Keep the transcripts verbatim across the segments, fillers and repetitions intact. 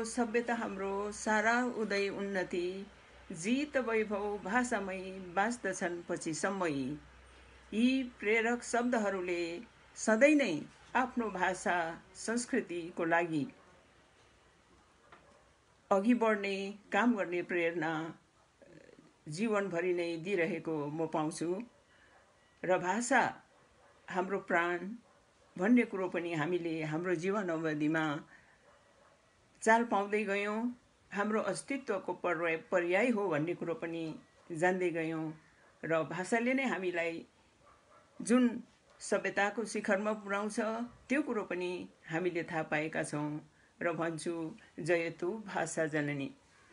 सभ्यता हाम्रो सारा उदय उन्नति जीत वैभव भाषामै बाँच्दछन् पछिसम्मै। यी प्रेरक शब्दहरूले सधैँ नै आफ्नो भाषा संस्कृतिको लागि अघि बढ्ने काम गर्ने प्रेरणा जीवनभरि नै दिइरहेको म पाउँछु। र भाषा हाम्रो प्राण भन्ने कुरो पनि हामीले हाम्रो जीवन अवधिमा चाल पाउँदै गयौँ। हाम्रो अस्तित्वको पर्याय पर्याय हो भन्ने कुरो पनि जान्दै गयौँ। र भाषाले नै हामीलाई जुन सभ्यताको शिखरमा पुर्याउँछ त्यो कुरो पनि हामीले थाहा पाएका छौँ। र भन्छु जयतु भाषा जननी।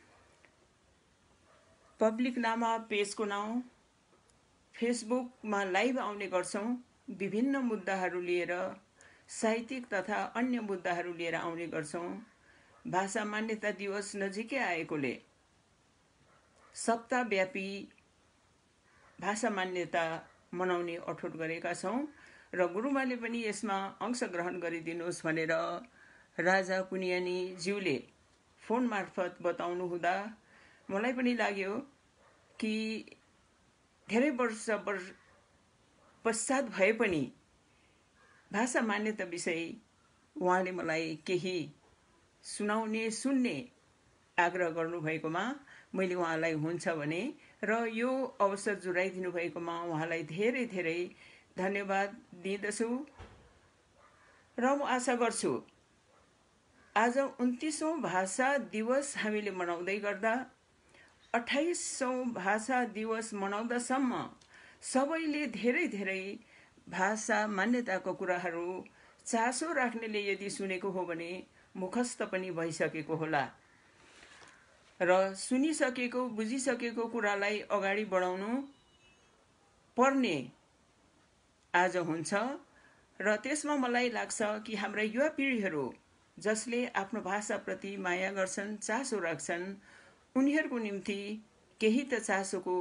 पब्लिक नामा पेजको नाउँ फेसबुकमा लाइभ आउने गर्छौँ। विभिन्न मुद्दाहरू लिएर साहित्यिक तथा अन्य मुद्दाहरू लिएर आउने गर्छौँ। भाषा मान्यता दिवस नजिकै आएकोले सप्ताहव्यापी भाषा मान्यता मनाउने अठोट गरेका छौँ। र गुरुमाले पनि यसमा अंशग्रहण गरिदिनुहोस् भनेर राजा पुनियानी ज्यूले फोन मार्फत बताउनु हुँदा मलाई पनि लाग्यो कि धेरै वर्ष वर्ष पश्चात भए पनि भाषा मान्यता विषय उहाँले मलाई केही सुनाउने सुन्ने आग्रह गर्नुभएकोमा मैले उहाँलाई हुन्छ भने र यो अवसर जुराइदिनु भएकोमा उहाँलाई धेरै धेरै धन्यवाद दिँदछु। र म आशा गर्छु आज उन्तिसौँ भाषा दिवस हामीले मनाउँदै गर्दा अठाइसौँ भाषा दिवस मनाउँदासम्म सबैले धेरै धेरै भाषा मान्यताको कुराहरू चासो राख्नेले यदि सुनेको हो भने मुखस्थ पनि भइसकेको होला। र सुनिसकेको बुझिसकेको कुरालाई अगाडि बढाउनु पर्ने आज हुन्छ। र त्यसमा मलाई लाग्छ कि हाम्रा युवा पिँढीहरू जसले आफ्नो भाषाप्रति माया गर्छन् चासो राख्छन् उनीहरूको निम्ति केही त चासोको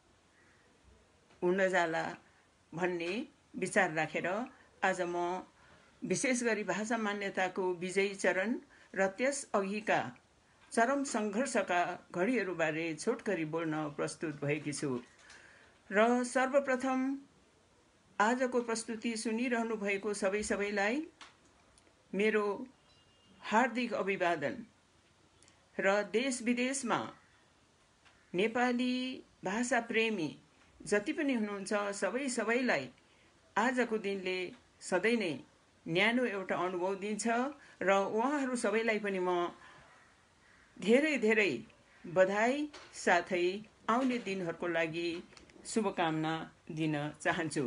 हुन जाला भन्ने विचार राखेर आज म विशेष गरी भाषा मान्यताको विजयी चरण र त्यस अघिका चरम सङ्घर्षका घडीहरूबारे छोटकरी बोल्न प्रस्तुत भएकी छु। र सर्वप्रथम आजको प्रस्तुति सुनिरहनु भएको सबै सबैलाई मेरो हार्दिक अभिवादन। र देश विदेशमा नेपाली भाषा प्रेमी जति पनि हुनुहुन्छ सबै सबैलाई आजको दिनले सधैँ नै न्यानो एउटा अनुभव दिन्छ। र उहाँहरू सबैलाई पनि म धेरै धेरै बधाई साथै आउने दिनहरूको लागि शुभकामना दिन चाहन्छु।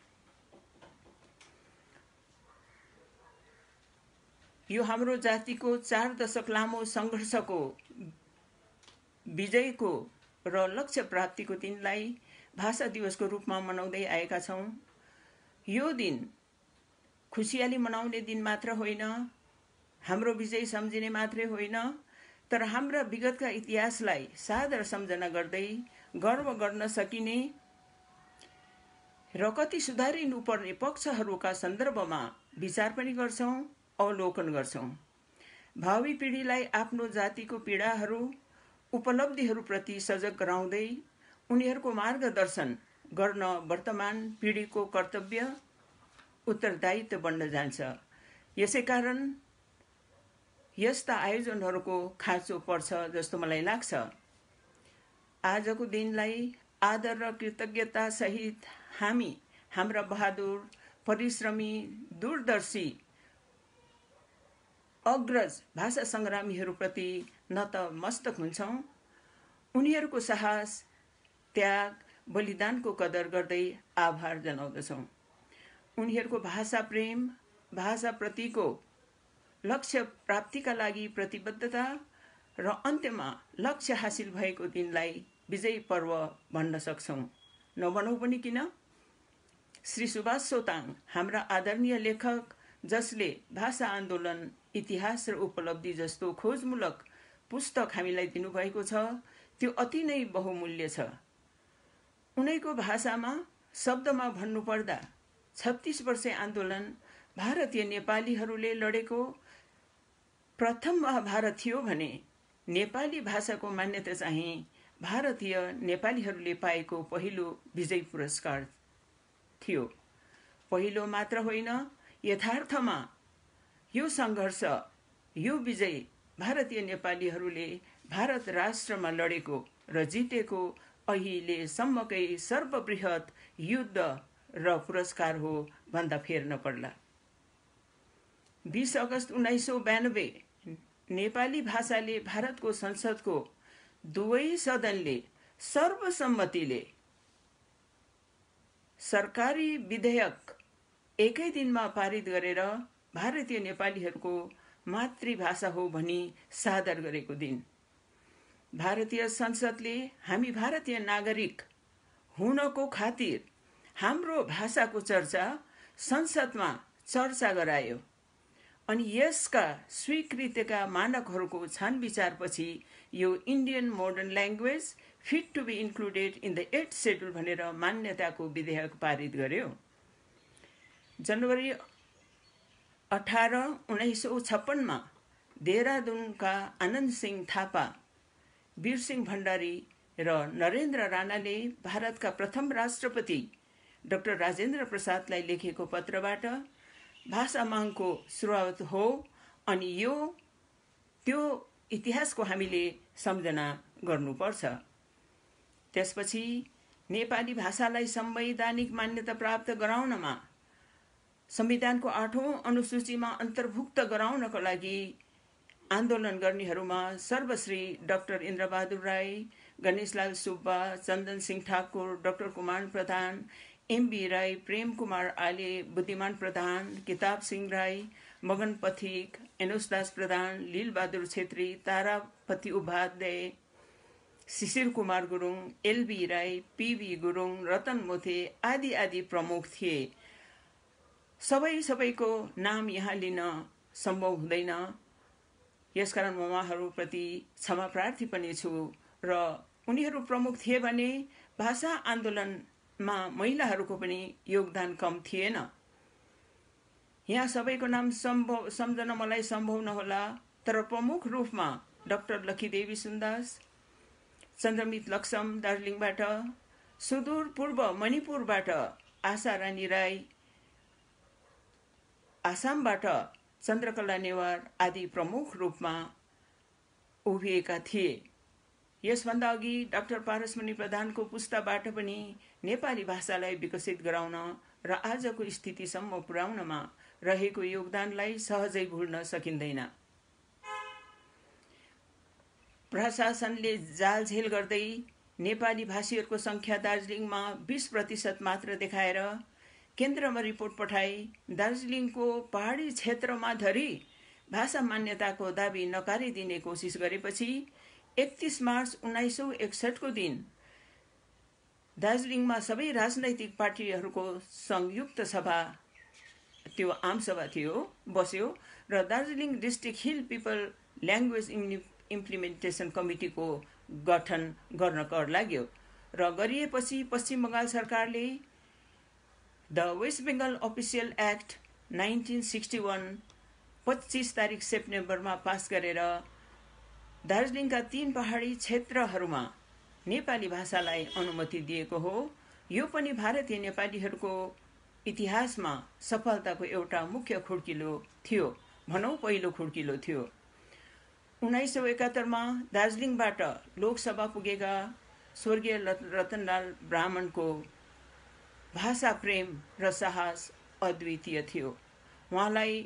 यो हाम्रो जातिको चार दशक लामो सङ्घर्षको विजयको र लक्ष्य प्राप्तिको दिनलाई भाषा दिवसको रूपमा मनाउँदै आएका छौँ। यो दिन खुसियाली मनाउने दिन मात्र होइन, हाम्रो विजय सम्झिने मात्रै होइन, तर हाम्रा विगतका इतिहासलाई सादर सम्झना गर्दै गर्व गर्न सकिने र कति सुधारिनुपर्ने पक्षहरूका सन्दर्भमा विचार पनि गर्छौँ, अवलोकन गर्छौँ। भावी पिँढीलाई आफ्नो जातिको पीडाहरू उपलब्धिहरूप्रति सजग गराउँदै उनीहरूको मार्गदर्शन गर्न वर्तमान पिँढीको कर्तव्य उत्तरदायित्व बन्न जान्छ। यसै कारण यस्ता आयोजनहरूको खाँचो पर्छ जस्तो मलाई लाग्छ। आजको दिनलाई आदर र कृतज्ञता सहित हामी हाम्रा बहादुर परिश्रमी दूरदर्शी अग्रज भाषा सङ्ग्रामीहरूप्रति नतमस्तक हुन्छौँ। उनीहरूको साहस त्याग बलिदानको कदर गर्दै आभार जनाउँदछौँ। उनीहरूको भाषा प्रेम भाषाप्रतिको लक्ष्य प्राप्तिका लागि प्रतिबद्धता र अन्त्यमा लक्ष्य हासिल भएको दिनलाई विजय पर्व भन्न सक्छौँ। नभनौँ पनि किन? श्री सुभाष सोताङ हाम्रा आदरणीय लेखक जसले भाषा आन्दोलन इतिहास र उपलब्धि जस्तो खोजमूलक पुस्तक हामीलाई दिनुभएको छ त्यो अति नै बहुमूल्य छ। उनैको भाषामा शब्दमा भन्नुपर्दा छत्तीस वर्षे आन्दोलन भारतीय नेपालीहरूले लडेको प्रथम महाभारत थियो भने नेपाली भाषाको मान्यता चाहिँ भारतीय नेपालीहरूले पाएको पहिलो विजय पुरस्कार थियो। पहिलो मात्र होइन, यथार्थमा यो सङ्घर्ष, यो विजय भारतीय नेपालीहरूले भारत राष्ट्रमा लडेको र जितेको अहिलेसम्मकै सर्वबृहत युद्ध र पुरस्कार हो भन्दा फेर नपर्ला। बीस अगस्त उन्नाइस सौ बयानब्बे नेपाली भाषाले भारतको संसदको दुवै सदनले सर्वसम्मतिले सरकारी विधेयक एकै दिनमा पारित गरेर भारतीय नेपालीहरूको मातृभाषा हो भनी सादर गरेको दिन। भारतीय संसदले हामी भारतीय नागरिक हुनको खातिर हाम्रो भाषाको चर्चा संसदमा चर्चा गरायो अनि यसका स्वीकृतिका मानकहरूको छानविचारपछि यो Indian modern language fit to be included in the eight schedule भनेर मान्यताको विधेयक पारित गर्यो। जनवरी अठार उन्नाइस सौ छप्पनमा देहरादूनका आनन्द सिंह थापा, वीर सिंह भण्डारी र नरेन्द्र राणाले भारतका प्रथम राष्ट्रपति डाक्टर राजेन्द्र प्रसादलाई लेखेको पत्रबाट भाषा मागको सुरुवात हो अनि यो त्यो इतिहासको हामीले सम्झना गर्नुपर्छ। त्यसपछि नेपाली भाषालाई संवैधानिक मान्यता प्राप्त गराउनमा संविधानको आठौं अनुसूचीमा अन्तर्भुक्त गराउनको लागि आन्दोलन गर्नेहरूमा सर्वश्री doctor Indrabahadur Rai, Ganeshlal Subba, Chandan Singh Thakur, doctor Kumar Pradhan, M B Rai, Prem Kumar आले, बुद्धिमान प्रधान, किताब सिंह राई, मगन पथिक, एनोसदास प्रधान, लीलबहादुर छेत्री, तारापति उपाध्याय, शिशिर कुमार गुरुङ, एलबी राई, पीवी गुरुङ, रतन मोथे आदि आदि प्रमुख थिए। सबै सबैको नाम यहाँ लिन सम्भव हुँदैन, यसकारण म उहाँहरूप्रति क्षमा प्रार्थी पनि छु। र उनीहरू प्रमुख थिए भने भाषा आन्दोलनमा महिलाहरूको पनि योगदान कम थिएन। यहाँ सबैको नाम सम्भव सम्झन मलाई सम्भव नहोला, तर प्रमुख रूपमा डाक्टर लक्खीदेवी सुन्दास, चन्द्रमित लक्ष्म दार्जिलिङबाट, सुदूर पूर्व मणिपुरबाट आशा रानी राई, आसामबाट चन्द्रकला नेवार आदि प्रमुख रूपमा उभिएका थिए। यसभन्दा अघि डाक्टर पारसमणि प्रधानको पुस्ताबाट पनि नेपाली भाषालाई विकसित गराउन र आजको स्थितिसम्म पुर्याउनमा रहेको योगदानलाई सहजै भुल्न सकिँदैन। प्रशासनले जालझेल गर्दै नेपाली भाषीहरूको संख्या दार्जिलिङमा बीस प्रतिशत मात्र देखाएर केन्द्रमा रिपोर्ट पठाई दार्जिलिङको पहाडी क्षेत्रमा धरि भाषा मान्यताको दाबी नकारिदिने कोसिस गरेपछि एकतीस मार्च उन्नाइस सौ एकसठको दिन दार्जिलिङमा सबै राजनैतिक पार्टीहरूको संयुक्त सभा, त्यो आम सभा थियो, बस्यो र Darjeeling district hill people language implementation कमिटीको गठन गर्न कर लाग्यो र गरिएपछि पश्चिम बङ्गाल सरकारले the west Bengal official act nineteen sixty one पच्चीस तारिक सेप्टेम्बरमा पास गरेर दार्जिलिङका तीन पहाडी क्षेत्रहरूमा नेपाली भाषालाई अनुमति दिएको हो। यो पनि भारतीय नेपालीहरूको इतिहासमा सफलताको एउटा मुख्य खुड्किलो थियो, भनौँ पहिलो खुड्किलो थियो। उन्नाइस सौ एकात्तरमा दार्जिलिङबाट लोकसभा पुगेका स्वर्गीय रतनलाल ब्राह्मणको भाषा प्रेम र साहस अद्वितीय थियो। उहाँलाई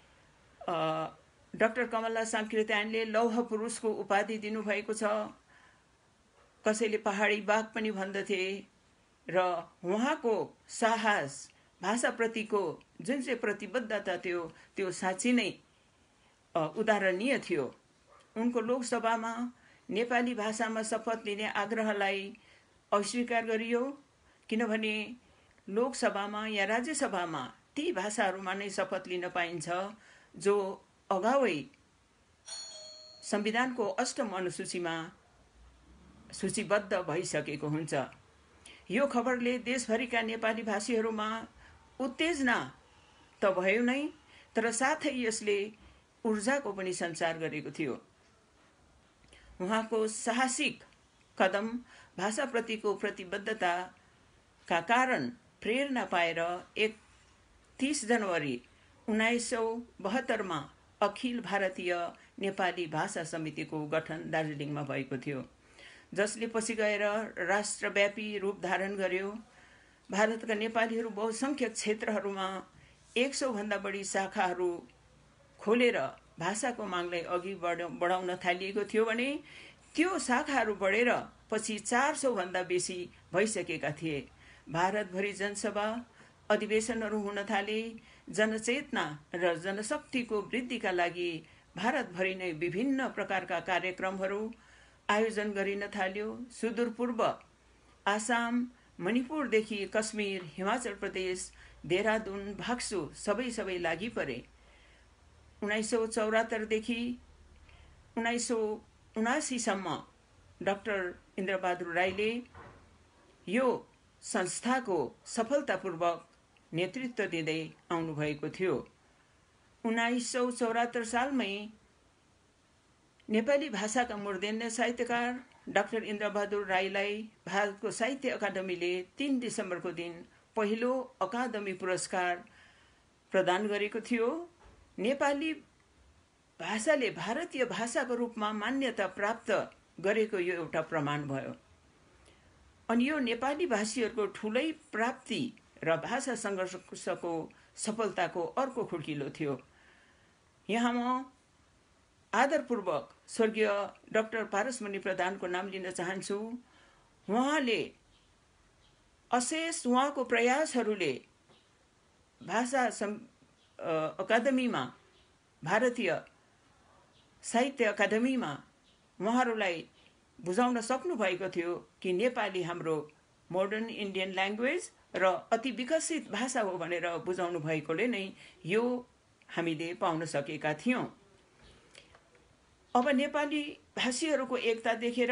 डाक्टर कमला साङ्कृत्यायनले लौह पुरुषको उपाधि दिनुभएको छ, कसैले पहाडी बाघ पनि भन्दथे र उहाँको साहस, भाषाप्रतिको जुन चाहिँ प्रतिबद्धता थियो त्यो साँच्चै नै उदाहरणीय थियो। उनको लोकसभामा नेपाली भाषामा शपथ लिने आग्रहलाई अस्वीकार गरियो, किनभने लोकसभामा या राज्यसभामा ती भाषाहरूमा नै शपथ लिन पाइन्छ जो अगावै संविधानको अष्टम अनुसूचीमा सूचीबद्ध भइसकेको हुन्छ। यो खबरले देशभरिका नेपाली भाषीहरूमा उत्तेजना त भयो नै, तर साथै यसले ऊर्जाको पनि सञ्चार गरेको थियो। उहाँको साहसिक कदम भाषाप्रतिको प्रतिबद्धताका कारण प्रेरणा पाएर एकतीस जनवरी उन्नाइस सौ बहत्तरमा अखिल भारतीय नेपाली भाषा समितिको गठन दार्जिलिङमा भएको थियो, जसले पछि गएर राष्ट्रव्यापी रूप धारण गर्यो। भारतका नेपालीहरू बहुसंख्यक क्षेत्रहरूमा एक सौ भन्दा बढी शाखाहरू खोलेर भाषाको मागलाई अघि बढाउन थालिएको थियो भने त्यो शाखाहरू बढेर पछि चार सौ भन्दा बेसी भइसकेका थिए। भारतभरि जनसभा अधिवेशनहरू हुन थाले। जनचेतना र जनशक्तिको वृद्धिका लागि भारतभरि नै विभिन्न प्रकारका कार्यक्रमहरू आयोजन गरिन थाल्यो। सुदूरपूर्व आसाम, मणिपुरदेखि कश्मीर, हिमाचल प्रदेश, देहरादून, भाग्सु सबै सबै लागि परे। उन्नाइस सौ चौरात्तरदेखि उन्नाइस सौ उनासीसम्म डाक्टर इन्द्रबहादुर राईले यो संस्थाको सफलतापूर्वक नेतृत्व दिँदै आउनुभएको थियो। उन्नाइस सौ चौरात्तर सालमै नेपाली भाषाका मूर्धन्य साहित्यकार डाक्टर इन्द्रबहादुर राईलाई भारतको साहित्य अकादमीले तीन डिसेम्बरको दिन पहिलो अकादमी पुरस्कार प्रदान गरेको थियो। नेपाली भाषाले भारतीय भाषाको रूपमा मान्यता प्राप्त गरेको यो एउटा प्रमाण भयो। अनि यो नेपाली भाषीहरूको ठुलै प्राप्ति र भाषा सङ्घर्षको सफलताको अर्को खुड्किलो थियो। यहाँ म आदरपूर्वक स्वर्गीय डाक्टर पारसमणि प्रधानको नाम लिन चाहन्छु। उहाँले अशेष उहाँको प्रयासहरूले भाषा अकादमीमा, भारतीय साहित्य अकादमीमा उहाँहरूलाई बुझाउन सक्नु भएको थियो कि नेपाली हाम्रो मोडर्न इन्डियन ल्याङ्ग्वेज र अति विकसित भाषा हो भनेर बुझाउनु भएकोले नै यो हामीले पाउन सकेका थियौँ। अब नेपाली भाषीहरूको एकता देखेर,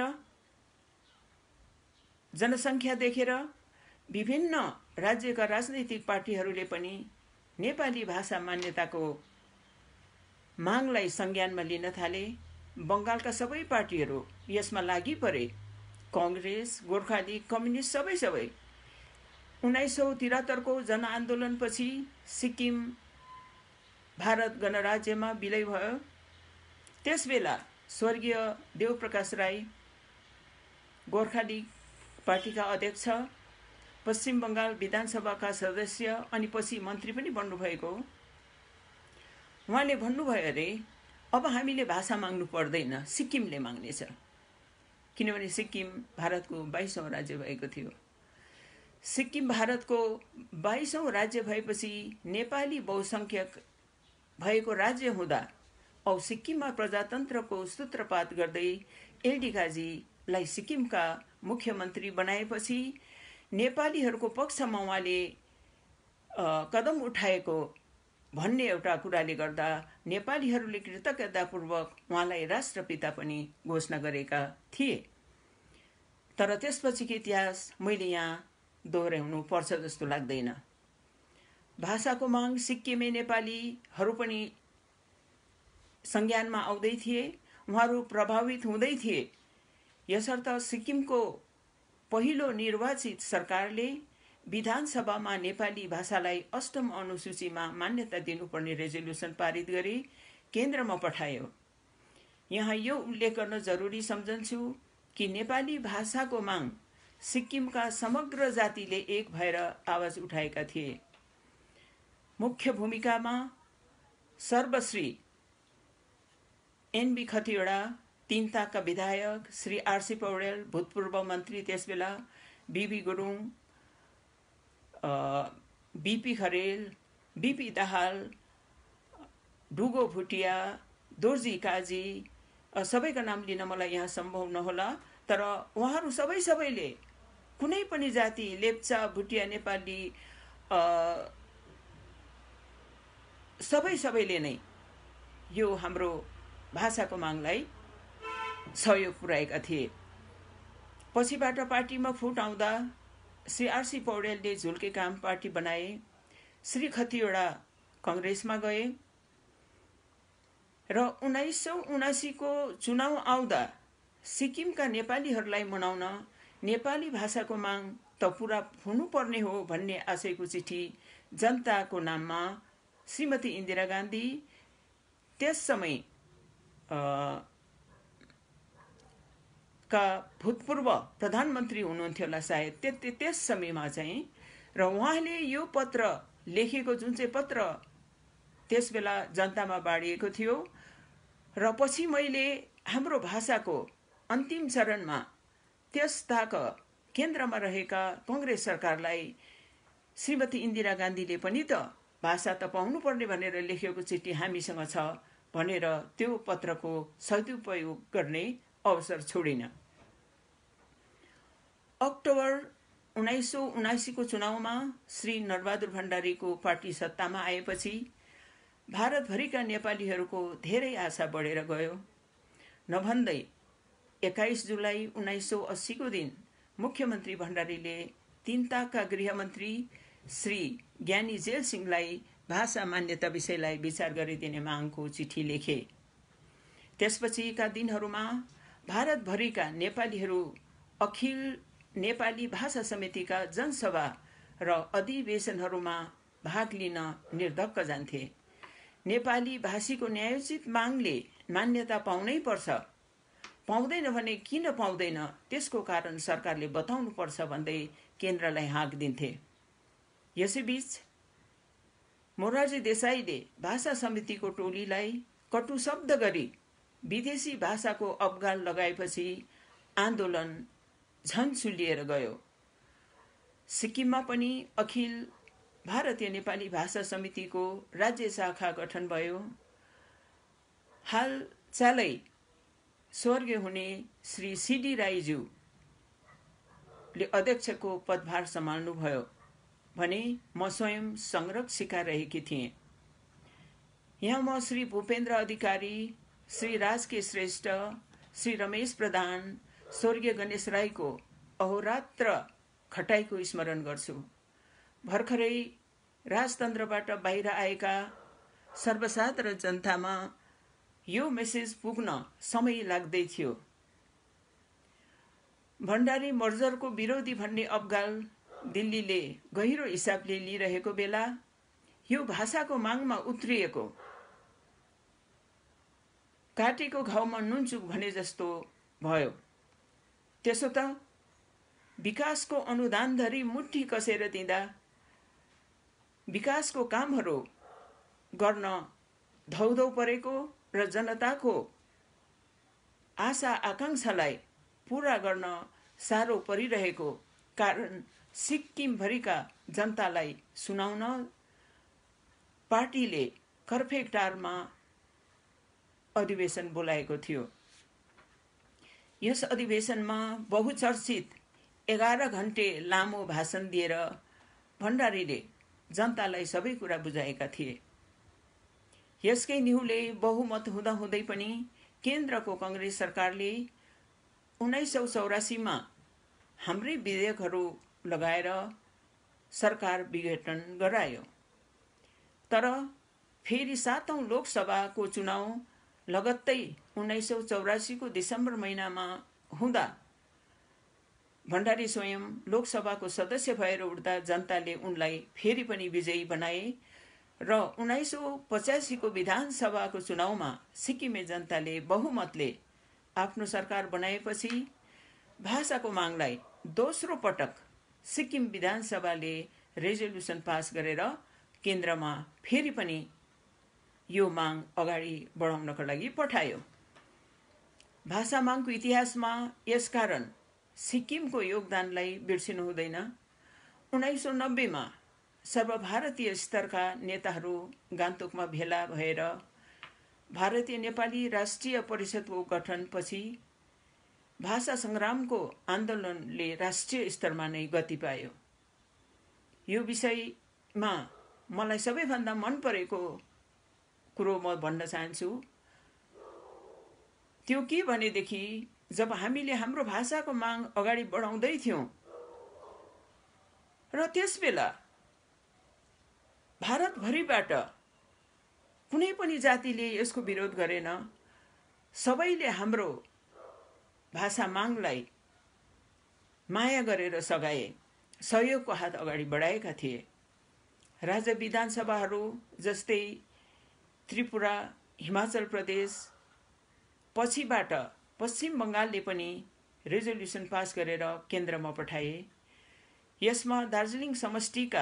जनसङ्ख्या देखेर विभिन्न राज्यका राजनैतिक पार्टीहरूले पनि नेपाली भाषा मान्यताको मागलाई संज्ञानमा लिन थाले। बङ्गालका सबै पार्टीहरू यसमा लागि परे। कांग्रेस, गोर्खा लीग, कम्युनिस्ट सबै सबै उन्नाइस सौ तिहत्तरको जनआन्दोलनपछि सिक्किम भारत गणराज्यमा विलय भयो। त्यसबेला स्वर्गीय देवप्रकाश राई गोर्खा लीग पार्टीका अध्यक्ष, पश्चिम बङ्गाल विधानसभाका सदस्य अनि पछि मन्त्री पनि बन्नुभएको। उहाँले भन्नुभयो अरे अब हामीले भाषा माग्नु पर्दैन, सिक्किमले माग्नेछ। किनभने सिक्किम भारतको बाइसौँ राज्य भएको थियो। सिक्किम भारतको बाइसौँ राज्य भएपछि नेपाली बहुसंख्यक भएको राज्य हुँदा औ सिक्किममा प्रजातन्त्रको सूत्रपात गर्दै एलडी काजीलाई सिक्किमका मुख्यमन्त्री बनाएपछि नेपालीहरूको पक्षमा उहाँले कदम उठाएको भन्ने एउटा कुराले गर्दा नेपालीहरूले कृतज्ञतापूर्वक उहाँलाई राष्ट्रपिता पनि घोषणा गरेका थिए। तर त्यसपछिको इतिहास मैले यहाँ दोहोऱ्याउनु पर्छ जस्तो लाग्दैन। भाषाको माग सिक्किमे नेपालीहरू पनि संज्ञानमा आउँदै थिए, उहाँहरू प्रभावित हुँदै थिए। यसर्थ सिक्किमको पहिलो निर्वाचित सरकारले विधानसभामा नेपाली भाषालाई अष्टम अनुसूचीमा मान्यता दिनुपर्ने रेजोल्युसन पारित गरी केन्द्रमा पठायो। यहाँ यो उल्लेख गर्न जरुरी सम्झन्छु कि नेपाली भाषाको माग सिक्किमका समग्र जातिले एक भएर आवाज उठाएका थिए। मुख्य भूमिकामा सर्वश्री एनबी खतिवडा, तीन ताकका विधायक, श्री आरसी पौडेल, भूतपूर्व मन्त्री त्यसबेला, B B Gurung, B P Kharel, B P Dahal, Dugo Bhutia, Dorji Kazi, सबैका नाम लिन मलाई यहाँ सम्भव नहोला। तर उहाँहरू सबै सबैले कुनै पनि जाति, लेप्चा, भुटिया, नेपाली सबै सबैले नै यो हाम्रो भाषाको मागलाई सहयोग पुर्याएका थिए। पछिबाट पार्टीमा फुट आउँदा श्री आरसी पौडेलले झुल्के काम पार्टी बनाए। श्री खतिवडा कांग्रेसमा गए। र उन्नाइस सौ उनासीको चुनाव आउँदा सिक्किमका नेपालीहरूलाई मनाउन नेपाली भाषाको माग त पुरा हुनुपर्ने हो भन्ने आशयको चिठी जनताको नाममा श्रीमती इन्दिरा गान्धी त्यस समय का भूतपूर्व प्रधानमन्त्री हुनुहुन्थ्यो होला सायद त्यस समयमा चाहिँ र उहाँले यो पत्र लेखेको जुन चाहिँ पत्र त्यस बेला जनतामा बाँडिएको थियो र पछि मैले हाम्रो भाषाको अन्तिम चरणमा त्यस ताक केन्द्रमा रहेका कांग्रेस सरकारलाई श्रीमती इन्दिरा गान्धीले पनि त भाषा त पाउनुपर्ने भनेर लेखेको चिठी हामीसँग छ भनेर त्यो पत्रको सदुपयोग गर्ने अवसर छोडिन। अक्टोबर उन्नाइस सौ उनासीको चुनावमा श्री नरबहादुर भण्डारीको पार्टी सत्तामा आएपछि भारतभरिका नेपालीहरूको धेरै आशा बढेर गयो। नभन्दै एक्काइस जुलाई उन्नाइस सौ अस्सीको दिन मुख्यमन्त्री भण्डारीले तीन ताकका गृहमन्त्री श्री ज्ञानी जेल सिंहलाई भाषा मान्यता विषयलाई विचार गरिदिने मागको चिठी लेखे। त्यसपछिका दिनहरूमा भारतभरिका नेपालीहरू अखिल नेपाली भाषा समितिका जनसभा र अधिवेशनहरूमा भाग लिन निर्धक्क जान्थे। नेपाली भाषीको न्यायोचित मागले मान्यता पाउनै पर्छ, पाउँदैन भने किन पाउँदैन त्यसको कारण सरकारले बताउनु पर्छ भन्दै केन्द्रलाई हाँक दिन्थे। यसैबीच मोरारजी देसाईले भाषा समितिको टोलीलाई कटु शब्द गरी विदेशी भाषाको अवगाल लगाएपछि आन्दोलन झन सुलिएर गयो। सिक्किममा पनि अखिल भारतीय नेपाली भाषा समितिको राज्य शाखा गठन भयो। हाल चालै स्वर्गीय हुने श्री सीडी राईज्यूले अध्यक्षको पदभार सम्हाल्नुभयो भने म स्वयं संरक्षिका रहेकी थिएँ। यहाँ म श्री भूपेन्द्र अधिकारी, श्री राजके श्रेष्ठ, श्री रमेश प्रधान, स्वर्गीय गणेश राईको अहोरात्र खटाइको स्मरण गर्छु। भर्खरै राजतन्त्रबाट बाहिर आएका सर्वसाधारण जनतामा यो मेसेज पुग्न समय लाग्दै थियो। भण्डारी मर्जरको विरोधी भन्ने अवगाल दिल्लीले गहिरो हिसाबले लिइरहेको बेला यो भाषाको मागमा उत्रिएको काटेको घाउमा नुनचुक भने जस्तो भयो। त्यसो त विकासको अनुदान धरी मुट्ठी कसेर दिँदा विकासको कामहरू गर्न धौधौ परेको र जनताको आशा आकांक्षालाई पूरा गर्न साह्रो परिरहेको कारण सिक्किमभरिका जनतालाई सुनाउन पार्टीले कर्फेकटारमा अधिवेशन बोलाएको थियो। यस अधिवेशनमा बहुचर्चित एघार घण्टे लामो भाषण दिएर भण्डारीले जनतालाई सबै कुरा बुझाएका थिए। यसकै निहुले बहुमत हुँदाहुँदै पनि केन्द्रको कांग्रेस सरकारले उन्नाइस सौ चौरासीमा हाम्रै विधेयकहरू लगाएर सरकार विघटन गरायो। तर फेरि सातौं लोकसभाको चुनाव लगत्तै उन्नाइस सौ चौरासीको दिसम्बर महिनामा हुँदा भण्डारी स्वयं लोकसभाको सदस्य भएर उठ्दा जनताले उनलाई फेरि पनि विजयी बनाए र उन्नाइस सौ पचासीको विधानसभाको चुनावमा सिक्किमे जनताले बहुमतले आफ्नो सरकार बनाएपछि भाषाको मागलाई दोस्रो पटक सिक्किम विधानसभाले रेजोल्युसन पास गरेर केन्द्रमा फेरि पनि यो माग अगाडि बढाउनको लागि पठायो। भाषा मागको इतिहासमा यसकारण सिक्किमको योगदानलाई बिर्सिनु हुँदैन। उन्नाइस सौ नब्बेमा सर्वभारतीय स्तरका नेताहरू गान्तोकमा भेला भएर भारतीय नेपाली राष्ट्रिय परिषदको गठनपछि भाषा संग्रामको आन्दोलनले राष्ट्रिय स्तरमा नै गति पायो। यो विषयमा मलाई सबैभन्दा मन परेको कुरो म भन्न चाहन्छु। त्यो के भनेदेखि जब हामीले हाम्रो भाषाको माग अगाडि बढाउँदै थियौं र त्यसबेला भारतभरिबाट कुनै पनि जातिले यसको विरोध गरेन। सबैले हाम्रो भाषा मागलाई माया गरेर सघाए, सहयोगको हात अगाडि बढाएका थिए। राज्य विधानसभाहरू जस्तै त्रिपुरा, हिमाचल प्रदेश, पछिबाट पश्चिम बङ्गालले पनि रेजोल्युसन पास गरेर केन्द्रमा पठाए। यसमा दार्जिलिङ समष्टिका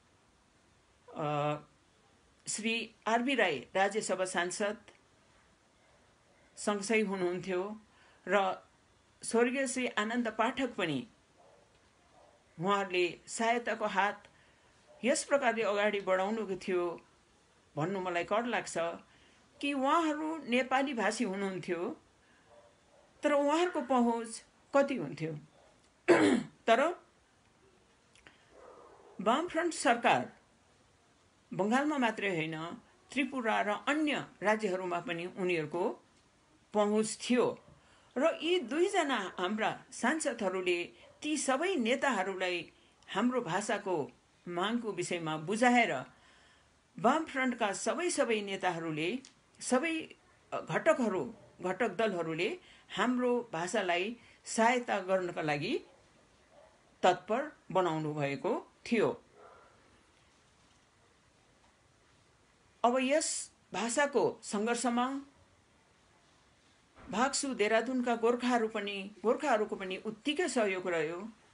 श्री आरबी राई राज्यसभा सांसद सँगसँगै हुनुहुन्थ्यो र स्वर्गीय श्री आनन्द पाठक पनि, उहाँहरूले सहायताको हात यस प्रकारले अगाडि बढाउनुको थियो भन्नु मलाई कर लाग्छ कि उहाँहरू नेपाली भाषी हुनुहुन्थ्यो, तर उहाँहरूको पहुँच कति हुन्थ्यो। तर वामफ्रन्ट सरकार बङ्गालमा मात्रै होइन, त्रिपुरा र अन्य राज्यहरूमा पनि उनीहरूको पहुँच थियो र यी दुईजना हाम्रा सांसदहरूले ती सबै नेताहरूलाई हाम्रो भाषाको मागको विषयमा बुझाएर वामफ्रन्टका सबै सबै नेताहरूले, सबै घटकहरू घटक दलहरूले हाम्रो भाषालाई सहायता गर्नका लागि तत्पर बनाउनु भएको थियो। अब यस भाषाको सङ्घर्षमा भाग्सु देहरादुनका गोर्खाहरू पनि गोर्खाहरूको पनि उत्तिकै सहयोग रह्यो।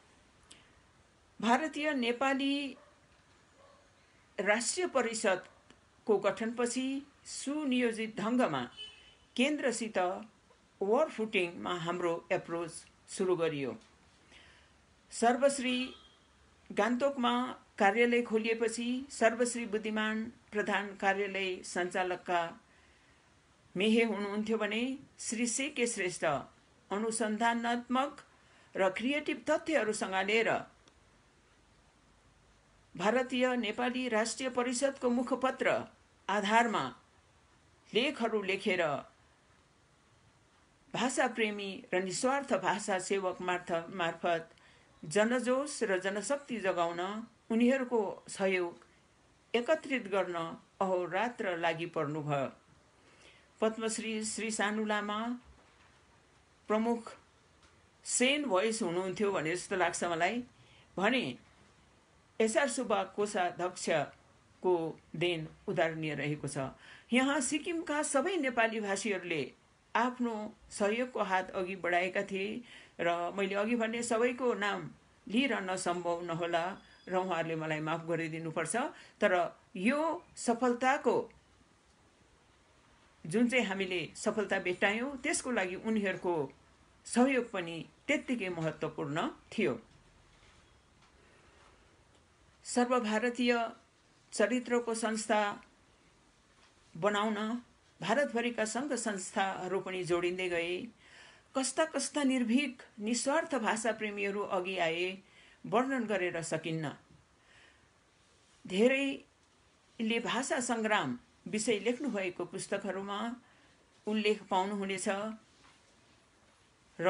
भारतीय नेपाली राष्ट्रिय परिषदको गठनपछि सुनियोजित ढङ्गमा केन्द्रसित वर फुटिङमा हाम्रो एप्रोच सुरु गरियो। सर्वश्री गान्तोकमा कार्यालय खोलिएपछि सर्वश्री बुद्धिमान प्रधान कार्यालय सञ्चालकका मेहे हुनुहुन्थ्यो भने श्री सी के श्रेष्ठ अनुसन्धानात्मक र क्रिएटिभ तथ्यहरू सँगालेर भारतीय नेपाली राष्ट्रिय परिषदको मुखपत्र आधारमा लेखहरू लेखेर भाषा प्रेमी र निस्वार्थ भाषा सेवक मार्फत जनजोस र जनशक्ति जगाउन उनीहरूको सहयोग एकत्रित गर्न अहोरात्र लागि पर्नुभयो। पद्मश्री श्री सानु लामा प्रमुख सेन भोइस हुनुहुन्थ्यो भने जस्तो लाग्छ मलाई। भने एसआर सुब्बा कोषाध्यक्षको देन उदाहरणीय रहेको छ। यहाँ सिक्किमका सबै नेपाली भाषीहरूले आफ्नो सहयोगको हात अघि बढाएका थिए र मैले अघि भने सबैको नाम लिइरहन सम्भव नहोला र उहाँहरूले मलाई माफ गरिदिनुपर्छ। तर यो सफलताको जुन चाहिँ हामीले सफलता भेटायौँ त्यसको लागि उनीहरूको सहयोग पनि त्यत्तिकै महत्त्वपूर्ण थियो। सर्वभारतीय चरित्रको संस्था बनाउन भारतभरिका सङ्घ संस्थाहरू पनि जोडिँदै गए। कस्ता कस्ता निर्भीक निस्वार्थ भाषा प्रेमीहरू अघि आए, वर्णन गरेर सकिन्न। धेरैले भाषा सङ्ग्राम विषय लेख्नु भएको पुस्तकहरूमा उल्लेख पाउनुहुनेछ र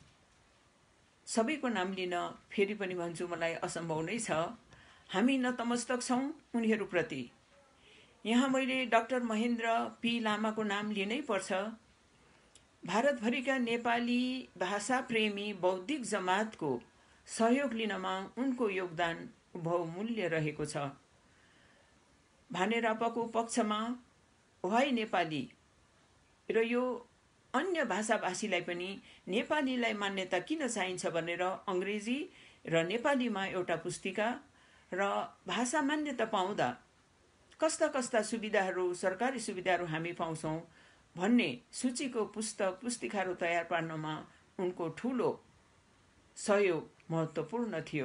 सबैको नाम लिन फेरि पनि भन्छु मलाई असम्भव नै छ। हामी नतमस्तक छौँ उनीहरूप्रति। यहाँ मैले डाक्टर महेन्द्र पी लामाको नाम लिनै पर्छ। भारतभरिका नेपाली भाषा प्रेमी बौद्धिक जमातको सहयोग लिनमा उनको योगदान बहुमूल्य रहेको छ। भानेरापाको पक्षमा वाइ नेपाली र यो अन्य भाषाभाषीलाई पनि नेपालीलाई मान्यता किन चाहिन्छ भनेर अङ्ग्रेजी र नेपालीमा एउटा पुस्तिका र भाषा मान्यता पाउँदा कस्ता कस्ता सुविधाहरू, सरकारी सुविधाहरू हामी पाउँछौँ भन्ने सूचीको पुस्तक पुस्तिकाहरू तयार पार्नमा उनको ठुलो सहयोग महत्त्वपूर्ण थियो।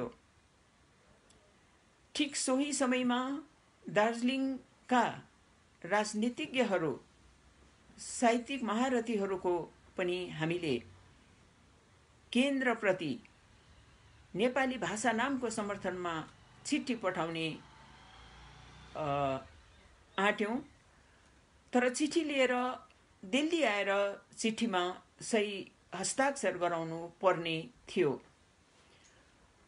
ठिक सोही समयमा दार्जिलिङका राजनीतिज्ञहरू, साहित्यिक महारथीहरूको पनि हामीले केन्द्रप्रति नेपाली भाषा नामको समर्थनमा चिठी पठाउने आँट्यौँ। तर चिठी लिएर दिल्ली आएर चिठीमा सही हस्ताक्षर गराउनु पर्ने थियो।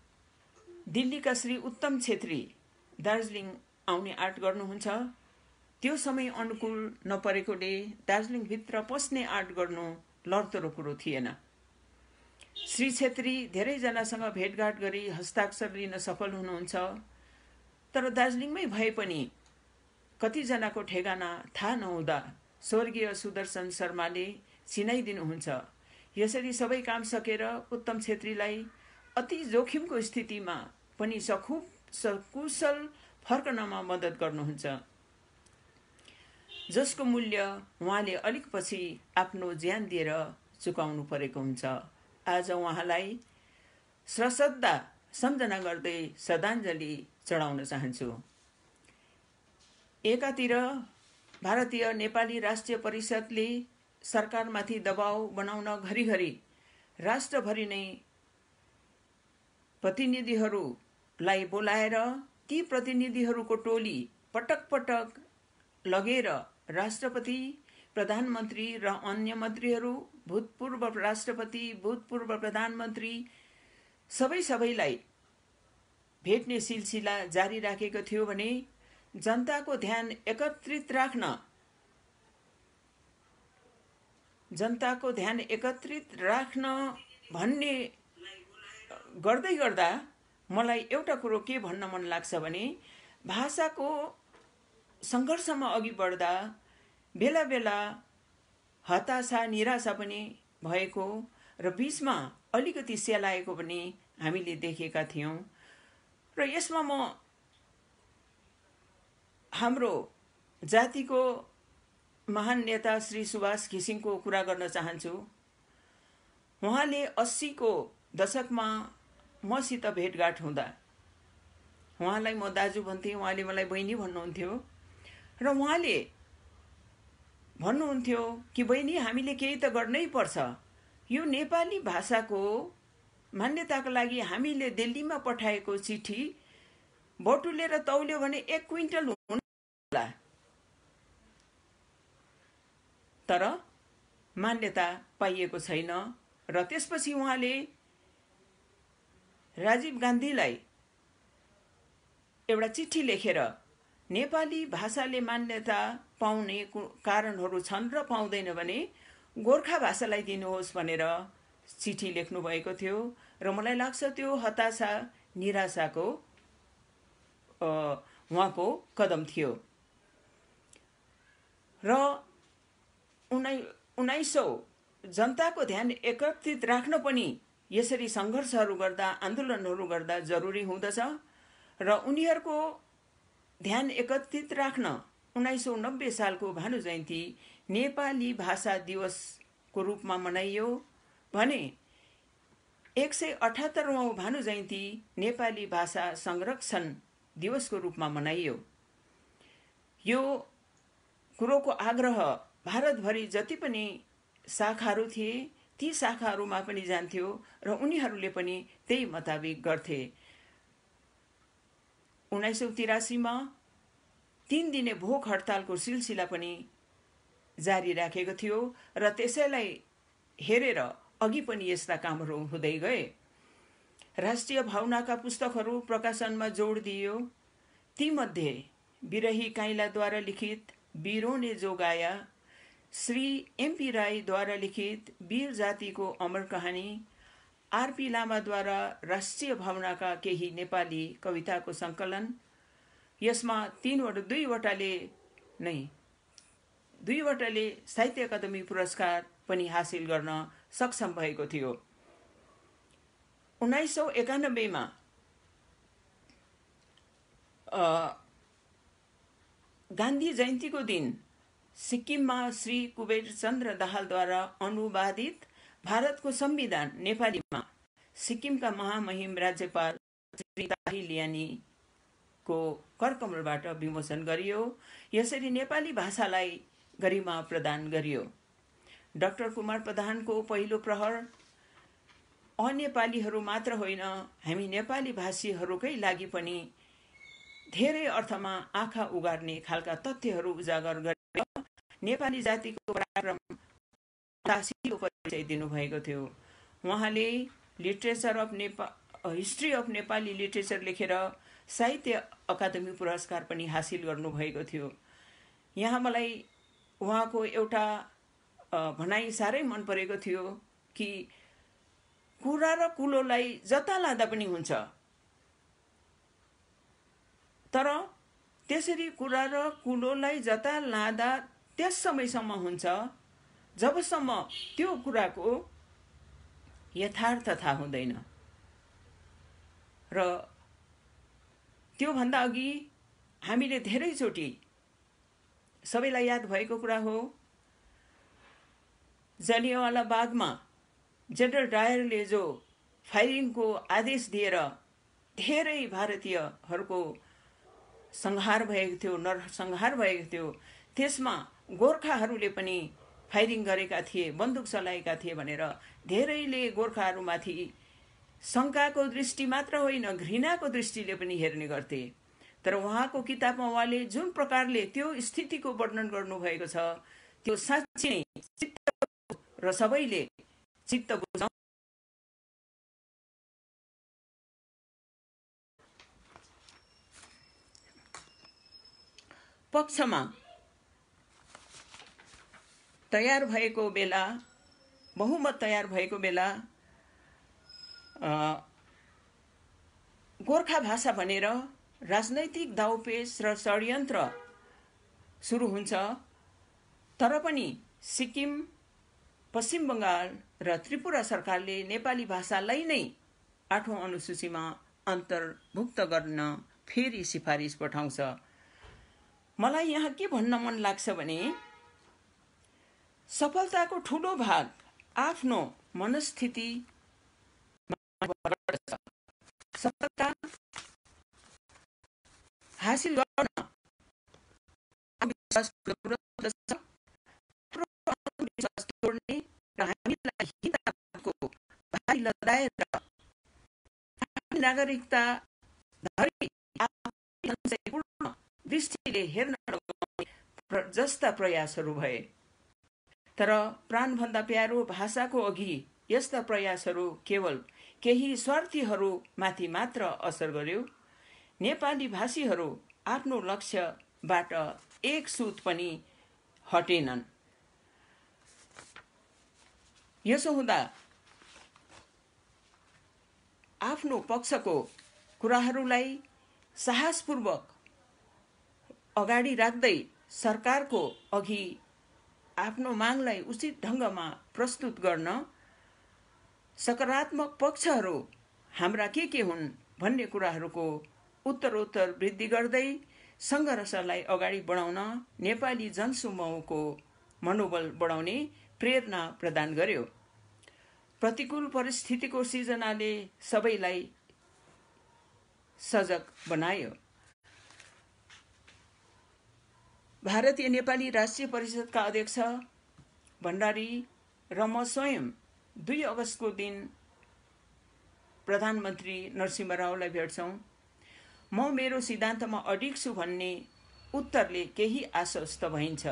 दिल्लीका श्री उत्तम छेत्री दार्जिलिङ आउने आँट गर्नुहुन्छ त्यो समय अनुकूल नपरेकोले दार्जिलिङभित्र पस्ने आँट गर्नु लड्तरो कुरो थिएन। श्री छेत्री धेरैजनासँग भेटघाट गरी हस्ताक्षर लिन सफल हुनुहुन्छ, तर दार्जिलिङमै भए पनि कतिजनाको ठेगाना थाहा नहुँदा स्वर्गीय सुदर्शन शर्माले चिनाइदिनुहुन्छ। यसरी सबै काम सकेर उत्तम छेत्रीलाई अति जोखिमको स्थितिमा पनि सखुब सकुशल फर्कनमा मद्दत गर्नुहुन्छ, जसको मूल्य उहाँले अलिक पछि आफ्नो ज्यान दिएर चुकाउनु परेको हुन्छ। आज उहाँलाई सश्रद्धा सम्झना गर्दै श्रद्धाञ्जली चढाउन चाहन्छु। एकातिर भारतीय नेपाली राष्ट्रिय परिषदले सरकारमाथि दबाव बनाउन घरिघरि राष्ट्रभरि नै प्रतिनिधिहरूलाई बोलाएर ती प्रतिनिधिहरूको टोली पटक पटक लगेर राष्ट्रपति, प्रधानमन्त्री र अन्य मन्त्रीहरू, भूतपूर्व राष्ट्रपति, भूतपूर्व प्रधानमन्त्री सबै सबैलाई भेट्ने सिलसिला जारी राखेको थियो भने जनताको ध्यान एकत्रित राख्न जनताको ध्यान एकत्रित राख्न भन्ने गर्दै गर्दा मलाई एउटा कुरो के भन्न मन लाग्छ भने भाषाको सङ्घर्षमा अघि बढ्दा बेला बेला हताशा, निराशा पनि भएको र बीचमा अलिकति सेलाएको पनि हामीले देखेका थियौँ। र यसमा म हाम्रो जातिको महान नेता श्री सुभाष घिसिङको कुरा गर्न चाहन्छु। उहाँले अस्सीको दशकमा मसित भेटघाट हुँदा उहाँलाई म दाजु भन्थेँ, उहाँले मलाई बहिनी भन्नुहुन्थ्यो र उहाँले भन्नुहुन्थ्यो कि बहिनी हामीले केही त गर्नै पर्छ, यो नेपाली भाषाको मान्यताका लागि हामीले दिल्लीमा पठाएको चिठी बटुलेर तौल्यो भने एक क्विन्टल होला, तर मान्यता पाइएको छैन। र त्यसपछि उहाँले राजीव गान्धीलाई एउटा चिठी लेखेर नेपाली भाषाले मान्यता पाउने कारणहरू छन् र पाउँदैन भने गोर्खा भाषालाई दिनुहोस् भनेर चिठी लेख्नु भएको थियो। र मलाई लाग्छ त्यो हताशा, निराशाको उहाँको कदम थियो। र उन्नाइ उन्नाइस सौ जनताको ध्यान एकत्रित राख्न पनि यसरी सङ्घर्षहरू गर्दा, आन्दोलनहरू गर्दा जरुरी हुँदछ। र उनीहरूको ध्यान एकत्रित राख्न उन्नाइस सौ नब्बे सालको भानु जयन्ती नेपाली भाषा दिवसको रूपमा मनाइयो भने एक सय अठहत्तरौं भानु जयन्ती नेपाली भाषा संरक्षण दिवसको रूपमा मनाइयो। यो कुरोको आग्रह भारतभरि जति पनि शाखाहरू थिए ती शाखाहरूमा पनि जान्थ्यो र उनीहरूले पनि त्यही मुताबिक गर्थे। उन्नाइस सौ तिरासीमा तीन दिने भोक हडतालको सिलसिला पनि जारी राखेको थियो र त्यसैलाई हेरेर अघि पनि यस्ता कामहरू हुँदै गए। राष्ट्रिय भावनाका पुस्तकहरू प्रकाशनमा जोड दिइयो। तीमध्ये बिरही काइलाद्वारा लिखित वीरों जो गाया, श्री एमपी राईद्वारा लिखित वीर जातिको अमर कहानी, आरपी लामाद्वारा राष्ट्रिय भावनाका केही नेपाली कविताको सङ्कलन, यसमा तीनवटा दुईवटाले नै दुईवटाले साहित्य अकादमी पुरस्कार पनि हासिल गर्न सक्षम भएको थियो। उन्नाइस सौ एकानब्बेमा गान्धी जयन्तीको दिन सिक्किममा श्री कुबेर चन्द्र दाहालद्वारा अनुवादित भारतको संविधान नेपालीमा सिक्किमका महामहिम राज्यपाल श्री ताही लियानीको करकमलबाट विमोचन गरियो। यसरी नेपाली भाषालाई गरिमा प्रदान गरियो। डाक्टर कुमार प्रधानको पहिलो प्रहर अनेपालीहरू मात्र होइन, हामी नेपाली भाषीहरूकै लागि पनि धेरै अर्थमा आँखा उगार्ने खालका तथ्यहरू उजागर गरेर नेपाली जातिको पराक्रम तासिलो परिचय दिनुभएको थियो। उहाँले literature of Nepal history of Nepali literature लेखेर साहित्य अकादमी पुरस्कार पनि हासिल गर्नुभएको थियो। यहाँ मलाई उहाँको एउटा भनाइ साह्रै मन परेको थियो कि कुरा र कुलोलाई जता लाँदा पनि हुन्छ, तर त्यसरी कुरा र कुलोलाई जता लाँदा त्यस समयसम्म हुन्छ जबसम्म त्यो कुराको यथार्थ थाहा हुँदैन। र त्योभन्दा अघि हामीले धेरैचोटि सबैलाई याद भएको कुरा हो, जलियावाला बागमा जनरल डायरले जो फायरिङको आदेश दिएर धेरै भारतीयहरूको संहार भएको थियो, नरसंहार भएको थियो, त्यसमा गोर्खाहरूले पनि फायरिङ गरेका थिए, बन्दुक चलाएका थिए भनेर धेरैले गोर्खाहरूमाथि शङ्काको दृष्टि मात्र होइन, घृणाको दृष्टिले पनि हेर्ने गर्थे। तर उहाँको किताबमा उहाँले जुन प्रकारले त्यो स्थितिको वर्णन गर्नुभएको छ, त्यो साँच्चै नै चित्त र सबैले चित्त बुझाउँ पक्षमा तयार भएको बेला, बहुमत तयार भएको बेला गोर्खा भाषा भनेर राजनैतिक दाउपेच र षड्यन्त्र सुरु हुन्छ। तर पनि सिक्किम, पश्चिम बङ्गाल र त्रिपुरा सरकारले नेपाली भाषालाई नै आठौं अनुसूचीमा अन्तर्भुक्त गर्न फेरि सिफारिस पठाउँछ। मलाई यहाँ के भन्न मन लाग्छ भने सफलताको ठूलो भाग आफ्नो मनस्थिति सफलता हासिल गर्न विश्वास तोड्ने र हामीलाई हिंसाको भारी लदाएर नागरिकता पूर्ण दृष्टिले हेर्न जस्ता प्रयासहरू भए। तर प्राणभन्दा प्यारो भाषाको अघि यस्ता प्रयासहरू केवल केही स्वार्थीहरू माथि मात्र असर गर्यो। नेपाली भाषीहरू आफ्नो लक्ष्यबाट एक सुत पनि हटेनन्। यसो हुँदा आफ्नो पक्षको कुराहरूलाई साहसपूर्वक अगाडि राख्दै सरकारको अघि आफ्नो मागलाई उचित ढङ्गमा प्रस्तुत गर्न सकारात्मक पक्षहरू हाम्रा के के हुन् भन्ने कुराहरूको उत्तरोत्तर वृद्धि गर्दै सङ्घर्षलाई अगाडि बढाउन नेपाली जनसमूहको मनोबल बढाउने प्रेरणा प्रदान गर्यो। प्रतिकूल परिस्थितिको सिर्जनाले सबैलाई सजग बनायो। भारतीय नेपाली राष्ट्रिय परिषदका अध्यक्ष भण्डारी र म स्वयं दुई अगस्तको दिन प्रधानमन्त्री नरसिंह रावलाई भेट्छौँ। म मेरो सिद्धान्तमा अडिग छु भन्ने उत्तरले केही आश्वस्त भइन्छ।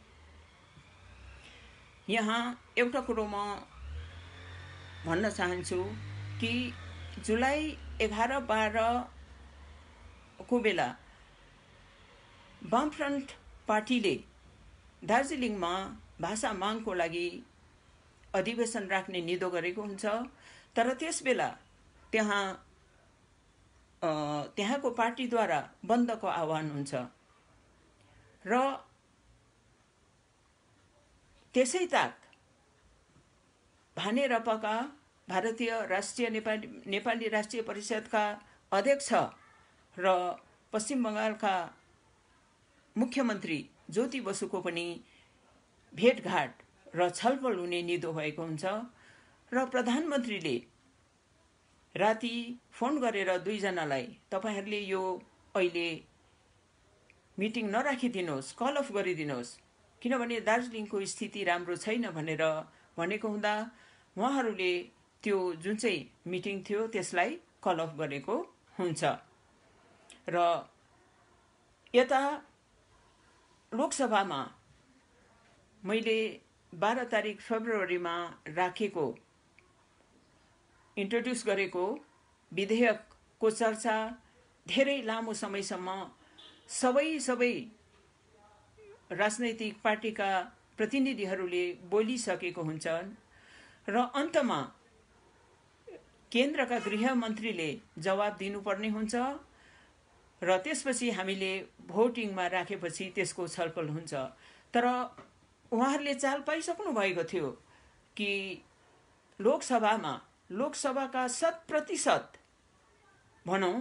यहाँ एउटा कुरो म भन्न चाहन्छु कि जुलाई एघार बाह्र को बेला वामफ्रन्ट पार्टीले दार्जिलिङमा भाषा मागको लागि अधिवेशन राख्ने निधो गरेको हुन्छ। तर त्यस बेला त्यहाँ त्यहाँको पार्टीद्वारा बन्दको आह्वान हुन्छ र त्यसै ताक भाने रपका भारतीय राष्ट्रिय नेपाली नेपाली राष्ट्रिय परिषदका अध्यक्ष र पश्चिम बङ्गालका मुख्यमन्त्री ज्योति बसुको पनि भेटघाट र छलफल हुने निधो भएको हुन्छ र प्रधानमन्त्रीले राति फोन गरेर दुईजनालाई तपाईहरूले यो अहिले मिटिङ नराखिदिनुहोस्, कल अफ गरिदिनुहोस्, किनभने दार्जिलिङको स्थिति राम्रो छैन भनेर भनेको हुँदा उहाँहरूले त्यो जुन चाहिँ मिटिङ थियो त्यसलाई कल अफ गरेको हुन्छ। र यता लोकसभामा मैले बाह्र तारिक फेब्रुअरीमा राखेको इन्ट्रोड्युस गरेको विधेयकको चर्चा धेरै लामो समयसम्म सबै सबै राजनैतिक पार्टीका प्रतिनिधिहरूले बोलिसकेको हुन्छन् र अन्तमा केन्द्रका गृहमन्त्रीले जवाब दिनुपर्ने हुन्छ र त्यसपछि हामीले भोटिङमा राखेपछि त्यसको छलफल हुन्छ। तर उहाँहरूले चाल पाइसक्नु भएको थियो कि लोकसभामा लोकसभाका शत प्रतिशत भनौँ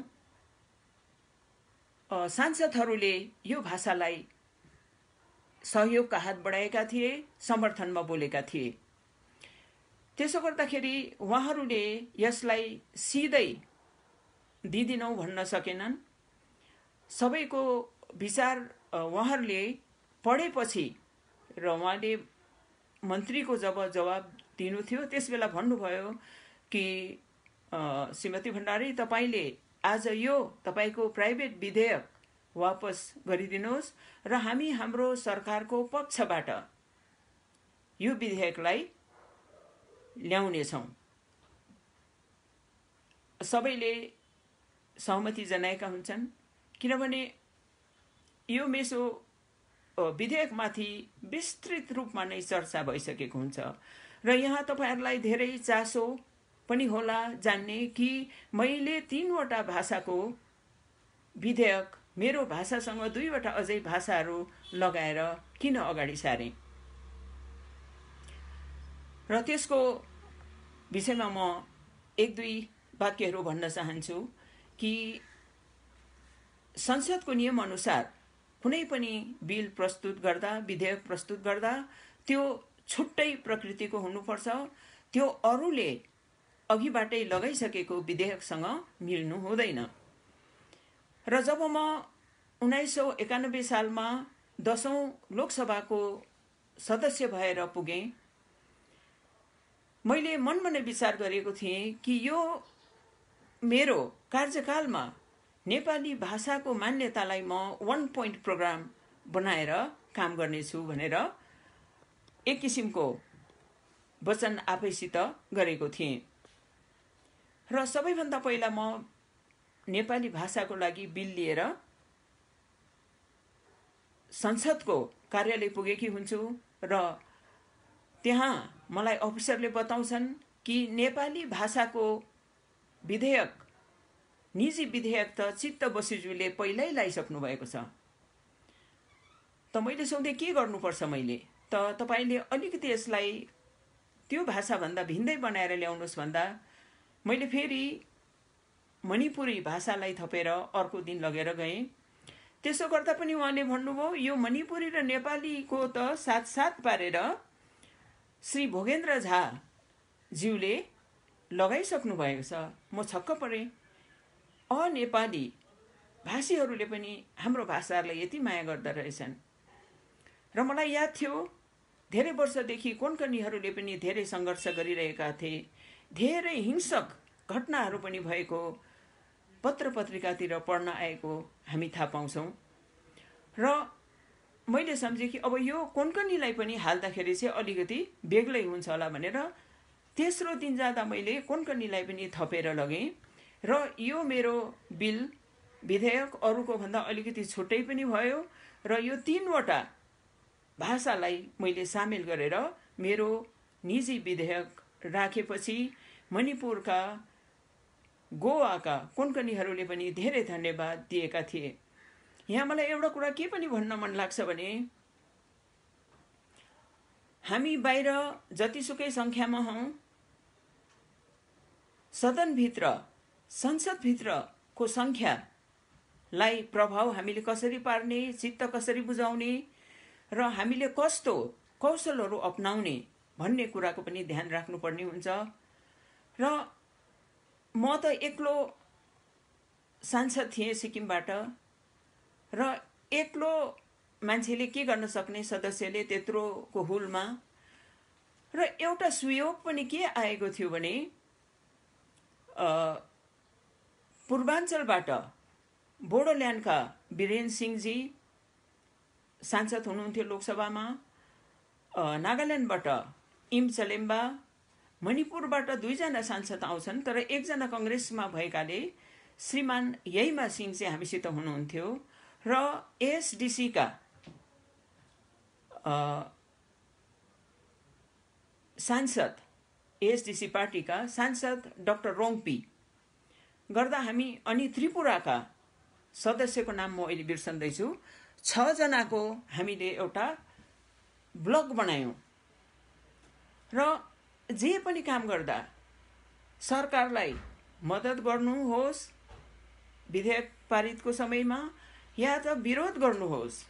सांसदहरूले यो भाषालाई सहयोगका हात बढाएका थिए, समर्थनमा बोलेका थिए। त्यसो गर्दाखेरि उहाँहरूले यसलाई सिधै दिदिनौँ भन्न सकेनन्। सबैको विचार उहाँहरूले पढेपछि र उहाँले मन्त्रीको जब जवाब दिनु थियो त्यसबेला भन्नुभयो कि श्रीमती भण्डारी, तपाईँले आज यो तपाईँको प्राइभेट विधेयक वापस गरिदिनुहोस् र हामी हाम्रो सरकारको पक्षबाट यो विधेयकलाई ल्याउनेछौँ। सबैले सहमति जनाएका हुन्छन् किनभने यो मेसो विधेयकमाथि विस्तृत रूपमा नै चर्चा भइसकेको हुन्छ र यहाँ तपाईहरुलाई धेरै चासो पनि होला जान्ने कि मैले तीनवटा भाषाको विधेयक मेरो भाषासँग दुईवटा अझै भाषाहरू लगाएर किन अगाडि सारे र त्यसको विषयमा म एक दुई वाक्यहरू भन्न चाहन्छु कि संसदको नियम अनुसार कुनै पनि बिल प्रस्तुत गर्दा विधेयक प्रस्तुत गर्दा त्यो छुट्टै प्रकृतिको हुनुपर्छ, त्यो अरूले अघिबाटै लगाइसकेको विधेयकसँग मिल्नु हुँदैन। र जब म उन्नाइस सौ एकानब्बे सालमा दशौं लोकसभाको सदस्य भएर पुगेँ, मैले मनमा नै विचार गरेको थिएँ कि यो मेरो कार्यकालमा नेपाली भाषाको मान्यतालाई म वन पोइन्ट प्रोग्राम बनाएर काम गर्नेछु भनेर एक किसिमको वचन आफैसित गरेको थिएँ। र सबैभन्दा पहिला म नेपाली भाषाको लागि बिल लिएर संसदको कार्यालय पुगेकी हुन्छु र त्यहाँ मलाई अफिसरले बताउँछन् कि नेपाली भाषाको विधेयक निजी विधेयक त चित्त बसुज्यूले पहिल्यै ल्याइसक्नु भएको छ। त मैले सोधेँ के गर्नुपर्छ मैले, त तपाईले अलिकति यसलाई त्यो भाषाभन्दा भिन्दै बनाएर ल्याउनुहोस् भन्दा मैले फेरि मणिपुरी भाषालाई थपेर अर्को दिन लगेर गएँ। त्यसो गर्दा पनि उहाँले भन्नुभयो यो मणिपुरी र नेपालीको त साथ साथ पारेर श्री भोगेन्द्र झा ज्यूले लगाइसक्नु भएको छ। म छक्क परेँ। अनेपाली भाषीहरूले पनि हाम्रो भाषालाई यति माया गर्दा रहेछन्। र मलाई याद थियो धेरै वर्षदेखि कोनकनीहरूले पनि धेरै सङ्घर्ष गरिरहेका थिए, धेरै हिंसक घटनाहरू पनि भएको पत्र पत्रिकातिर पढ्न आएको हामी थाहा पाउँछौँ। र मैले सम्झेँ कि अब यो कोनकनीलाई पनि हाल्दाखेरि चाहिँ अलिकति बेग्लै हुन्छ होला भनेर तेस्रो दिन जाँदा मैले कोनकनीलाई पनि थपेर लगेँ र यो मेरो बिल विधेयक अरूको भन्दा अलिकति छुट्टै पनि भयो र यो तीनवटा भाषालाई मैले सामेल गरेर मेरो निजी विधेयक राखेपछि मणिपुरका गोवाका कोनकनीहरूले पनि धेरै धन्यवाद दिएका थिए। यहाँ मलाई एउटा कुरा के पनि भन्न मन लाग्छ भने हामी बाहिर जतिसुकै संख्यामा हौं, सदनभित्र संसदभित्रको संख्यालाई प्रभाव हामीले कसरी पार्ने, चित्त कसरी बुझाउने र हामीले कस्तो कौशलहरू अपनाउने भन्ने कुराको पनि ध्यान राख्नुपर्ने हुन्छ। र म त एक्लो सांसद थिएँ सिक्किमबाट र एक्लो मान्छेले के गर्न सक्ने सदस्यले त्यत्रोको हुलमा। र एउटा सुयोग पनि के आएको थियो भने पूर्वाञ्चलबाट बोडोल्यान्डका वीरेन सिंहजी सांसद हुनुहुन्थ्यो लोकसभामा, नागाल्यान्डबाट इम चलेम्बा, मणिपुरबाट दुईजना सांसद आउँछन् तर एकजना कांग्रेसमा भएकाले श्रीमान यहीमा सिंह चाहिँ हामीसित हुनुहुन्थ्यो र एसडीसी का सांसद एएसडिसी पार्टीका सांसद डाक्टर रोङपी गर्दा हामी अनि त्रिपुराका सदस्यको नाम म अहिले बिर्सन्दैछु छजनाको हामीले एउटा ब्लक बनायौँ र जे पनि काम गर्दा सरकारलाई मद्दत गर्नुहोस् विधेयक पारितको समयमा या त विरोध गर्नुहोस्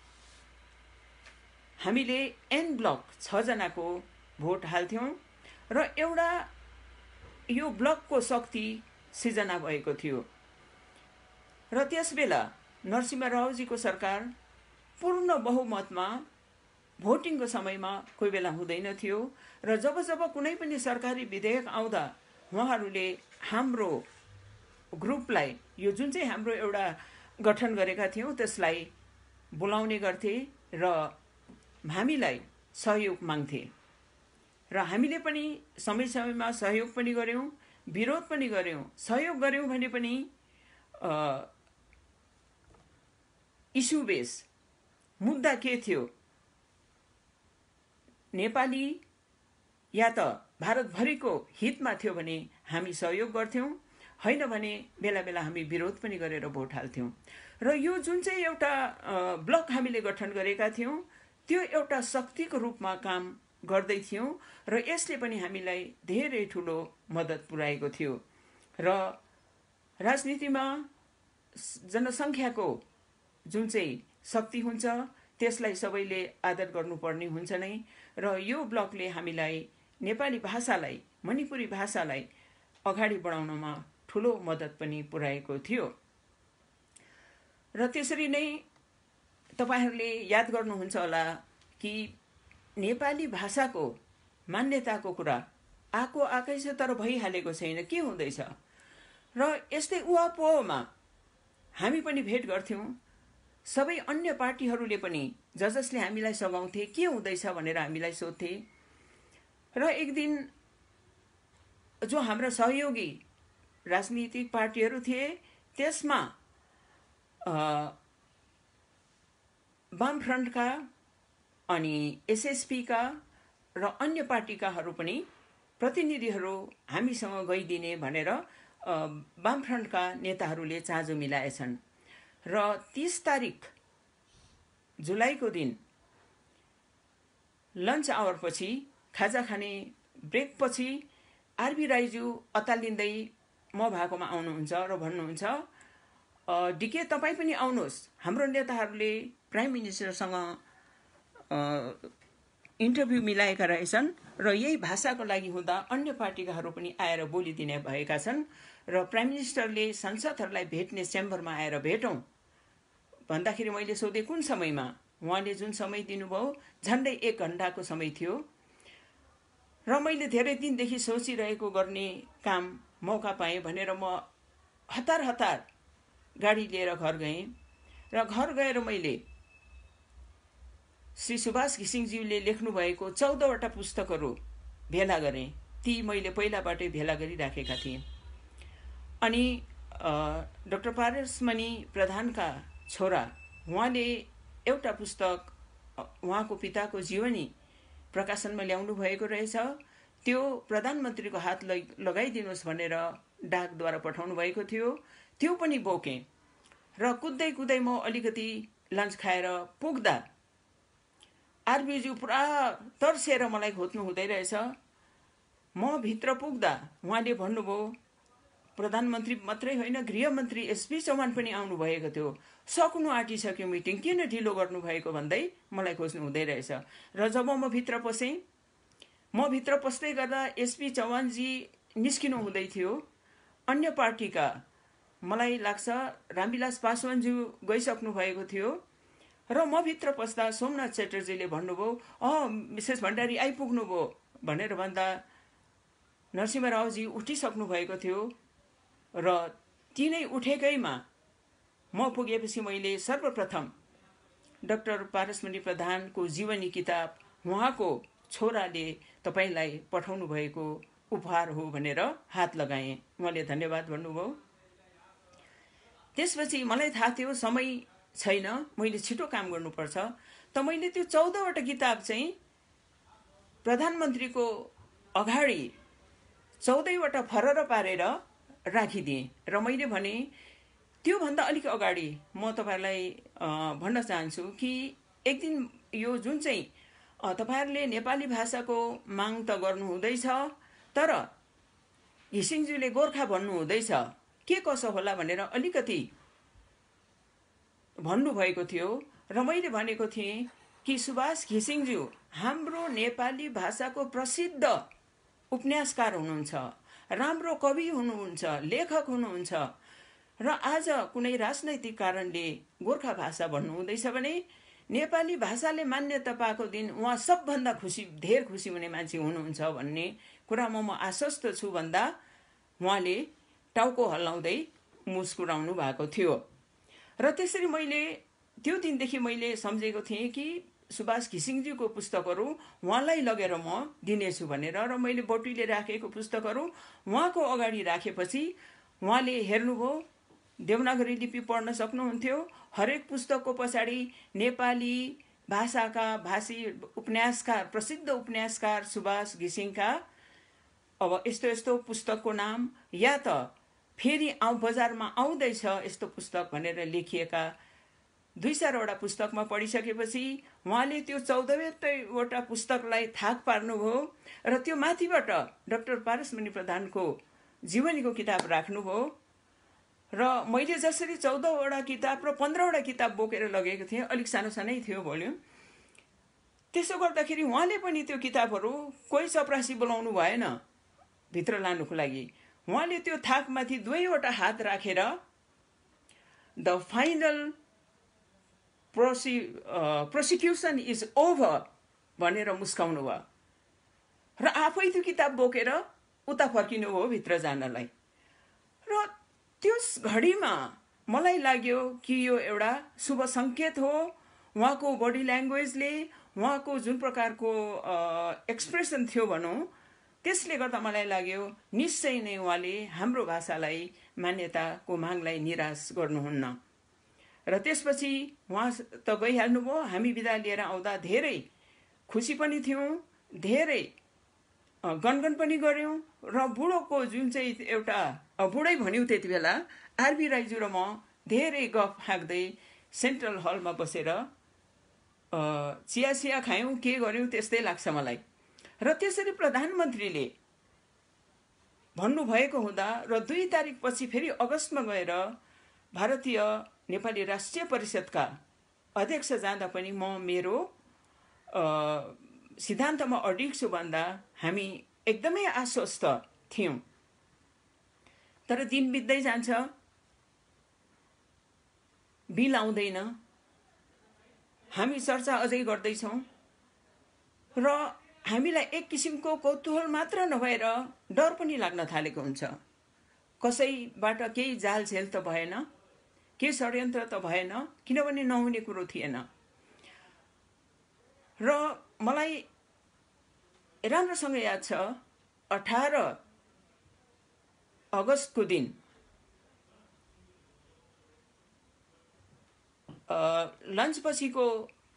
हामीले एन ब्लक छजनाको भोट हाल्थ्यौँ र एउटा यो ब्लकको शक्ति सिर्जना भएको थियो र त्यसबेला नरसिंह रावजीको सरकार पूर्ण बहुमतमा भोटिङको समयमा कोही बेला हुँदैन थियो र जब जब कुनै पनि सरकारी विधेयक आउँदा उहाँहरूले हाम्रो ग्रुपलाई यो जुन चाहिँ हाम्रो एउटा गठन गरेका थियौँ त्यसलाई बोलाउने गर्थे र हामीलाई सहयोग माग्थे र हामीले पनि समय समयमा सहयोग पनि गर्यौँ विरोध पनि गर्यौँ सहयोग गर्यौँ भने पनि इस्यु बेस मुद्दा के थियो नेपाली या त भारतभरिको हितमा थियो भने हामी सहयोग गर्थ्यौँ हैन भने बेला बेला हामी विरोध पनि गरेर भोट हाल्थ्यौँ र यो जुन चाहिँ एउटा ब्लक हामीले गठन गरेका थियौँ त्यो एउटा शक्तिको रूपमा काम गर्दै थियौँ र यसले पनि हामीलाई धेरै ठुलो मद्दत पुर्याएको थियो र राजनीतिमा जनसङ्ख्याको जुन चाहिँ शक्ति हुन्छ त्यसलाई सबैले आदर गर्नुपर्ने हुन्छ नै र यो ब्लकले हामीलाई नेपाली भाषालाई मणिपुरी भाषालाई अगाडि बढाउनमा ठुलो मद्दत पनि पुर्याएको थियो र त्यसरी नै तपाईहरूले याद गर्नुहुन्छ होला कि नेपाली भाषाको मान्यताको कुरा आएको आएकै छ तर भइहालेको छैन के हुँदैछ र यस्तै उहापोहमा हामी पनि भेट गर्थ्यौँ सबै अन्य पार्टीहरूले पनि ज जसले हामीलाई सघाउँथे के हुँदैछ भनेर हामीलाई सोध्थे र एक दिन जो हाम्रा सहयोगी राजनीतिक पार्टीहरू थिए त्यसमा वामफ्रन्टका अनि एसएसपीका र अन्य पार्टीकाहरू पनि प्रतिनिधिहरू हामीसँग गइदिने भनेर वामफ्रन्टका नेताहरूले चाँजो मिलाएछन् र तीस तारिक जुलाईको दिन लन्च आवरपछि खाजा खाने ब्रेकपछि आरबी राईज्यू अतालिँदै म भएकोमा आउनुहुन्छ र भन्नुहुन्छ डिके तपाईँ पनि आउनुहोस् हाम्रो नेताहरूले प्राइम मिनिस्टरसँग इन्टरभ्यू मिलाएका रहेछन् र यही भाषाको लागि हुँदा अन्य पार्टीकाहरू पनि आएर बोलिदिने भएका छन् र प्राइम मिनिस्टरले संसदहरूलाई भेट्ने चेम्बरमा आएर भेटौँ भन्दाखेरि मैले सोधेँ कुन समयमा उहाँले जुन समय दिनुभयो झन्डै एक घण्टाको समय थियो र मैले धेरै दिनदेखि सोचिरहेको गर्ने काम मौका पाएँ भनेर म हतार हतार गाडी लिएर घर गएँ र घर गएर मैले श्री सुभाष घिसिङज्यूले लेख्नु भएको चौधवटा पुस्तकहरू भेला गरेँ ती मैले पहिलाबाटै भेला गरिराखेका थिएँ अनि डाक्टर पारसमणि प्रधानका छोरा उहाँले एउटा पुस्तक उहाँको पिताको जीवनी प्रकाशनमा ल्याउनु भएको रहेछ त्यो प्रधानमन्त्रीको हात लगाइदिनुहोस् भनेर डाकद्वारा पठाउनु भएको थियो त्यो पनि बोकेँ र कुद्दै कुद्दै म अलिकति लन्च खाएर पुग्दा आरबीज्यू पुरा तर्सेर मलाई खोज्नु हुँदै रहेछ म भित्र पुग्दा उहाँले भन्नुभयो प्रधानमन्त्री मात्रै होइन गृहमन्त्री एसपी चौहान पनि आउनु भएको थियो सक्नु आँटिसक्यो मिटिङ किन ढिलो गर्नुभएको भन्दै मलाई खोज्नु हुँदै रहेछ र जब म भित्र पसेँ म भित्र पस्दै गर्दा एसपी चौहानजी निस्किनु हुँदै थियो अन्य पार्टीका मलाई लाग्छ रामविलास पासवानज्यू गइसक्नु भएको थियो र म भित्र पस्दा सोमनाथ च्याटर्जीले भन्नुभयो अँ मिसेस भण्डारी आइपुग्नुभयो भनेर भन्दा नरसिंह रावजी उठिसक्नु भएको थियो र तिनै उठेकैमा म पुगेपछि मैले सर्वप्रथम डाक्टर पारसमणि प्रधानको जीवनी किताब उहाँको छोराले तपाईलाई पठाउनु भएको उपहार हो भनेर हात लगाएँ उहाँले धन्यवाद भन्नुभयो त्यसपछि मलाई थाहा थियो समय छैन मैले छिटो काम गर्नुपर्छ त मैले त्यो चौधवटा किताब चाहिँ प्रधानमन्त्रीको अगाडि चौधैवटा फरर पारेर राखिदिएँ र मैले भने त्योभन्दा अलिक अगाडि म तपाईँहरूलाई भन्न चाहन्छु कि एक दिन यो जुन चाहिँ तपाईँहरूले नेपाली भाषाको माग त गर्नु हुँदैछ, तर घिसिङज्यूले गोर्खा भन्नु हुँदैछ, के कसो होला भनेर अलिकति भन्नुभएको थियो र मैले भनेको थिएँ कि सुभाष घिसिङज्यू हाम्रो नेपाली भाषाको प्रसिद्ध उपन्यासकार हुनुहुन्छ, राम्रो कवि हुनुहुन्छ, लेखक हुनुहुन्छ र आज कुनै राजनैतिक कारणले गोर्खा भाषा भन्नु हुँदैछ भने नेपाली भाषाले मान्यता पाएको दिन उहाँ सबभन्दा खुसी धेर खुसी हुने मान्छे हुनुहुन्छ भन्ने कुरामा म आश्वस्त छु भन्दा उहाँले टाउको हल्लाउँदै मुस्कुराउनु भएको थियो। र त्यसरी मैले त्यो दिनदेखि मैले सम्झेको थिएँ कि सुभाष घिसिङज्यूको पुस्तकहरू उहाँलाई लगेर म दिनेछु भनेर। र मैले बटुले राखेको पुस्तकहरू उहाँको अगाडि राखेपछि उहाँले हेर्नुभयो, देवनागरी लिपि पढ्न सक्नुहुन्थ्यो, हरेक पुस्तकको पछाडि नेपाली भाषाका भाषी उपन्यासकार प्रसिद्ध उपन्यासकार सुभाष घिसिङका अब यस्तो यस्तो पुस्तकको नाम या त फेरि आउँ बजारमा आउँदैछ यस्तो पुस्तक भनेर लेखिएका दुई चारवटा पुस्तकमा पढिसकेपछि उहाँले त्यो चौधवटा पुस्तकलाई थाक पार्नुभयो र त्यो माथिबाट डाक्टर पारसमणि प्रधानको जीवनीको किताब राख्नुभयो र मैले जसरी चौधवटा किताब र पन्ध्रवटा किताब बोकेर लगेको थिएँ, अलिक सानो सानै थियो भोल्युम, त्यसो गर्दाखेरि उहाँले पनि त्यो किताबहरू कोही चपरासी बोलाउनु भएन भित्र लानुको लागि। उहाँले त्यो थाकमाथि दुवैवटा हात राखेर द फाइनल प्रोसि प्रोसिक्युसन इज ओभर भनेर मुस्काउनु भयो र आफै त्यो किताब बोकेर उता फर्किनु भयो भित्र जानलाई। र त्यस घडीमा मलाई लाग्यो कि यो एउटा शुभ सङ्केत हो। उहाँको बडी ल्याङ्ग्वेजले, उहाँको जुन प्रकारको एक्सप्रेसन थियो भनौँ, त्यसले गर्दा मलाई लाग्यो निश्चय नै उहाँले हाम्रो भाषालाई मान्यताको मागलाई निराश गर्नुहुन्न। र त्यसपछि उहाँ त गइहाल्नुभयो। हामी बिदा लिएर आउँदा धेरै खुसी पनि थियौँ, धेरै गनगन पनि गऱ्यौँ र बुढोको जुन चाहिँ एउटा बुढै भन्यौँ त्यति बेला आरबी राईज्यू र म धेरै गफ हाँक्दै सेन्ट्रल हलमा बसेर चिया चिया खायौँ, के गर्यौँ त्यस्तै लाग्छ मलाई। र त्यसरी प्रधानमन्त्रीले भन्नुभएको हुँदा र दुई तारिक पछि फेरि अगस्तमा गएर भारतीय नेपाली राष्ट्रिय परिषदका अध्यक्ष जाँदा पनि म मेरो सिद्धान्तमा अडिग छु भन्दा हामी एकदमै आश्वस्त थियौँ। तर दिन बित्दै जान्छ, बिल आउँदैन, हामी चर्चा अझै गर्दैछौँ र हामीलाई एक किसिमको कौतूहल मात्र नभएर डर पनि लाग्न थालेको हुन्छ। कसैबाट केही जालझेल त भएन, केही षड्यन्त्र त भएन, किनभने नहुने कुरो थिएन। र मलाई राम्रोसँग याद छ अठार अगस्तको दिन लन्च पछिको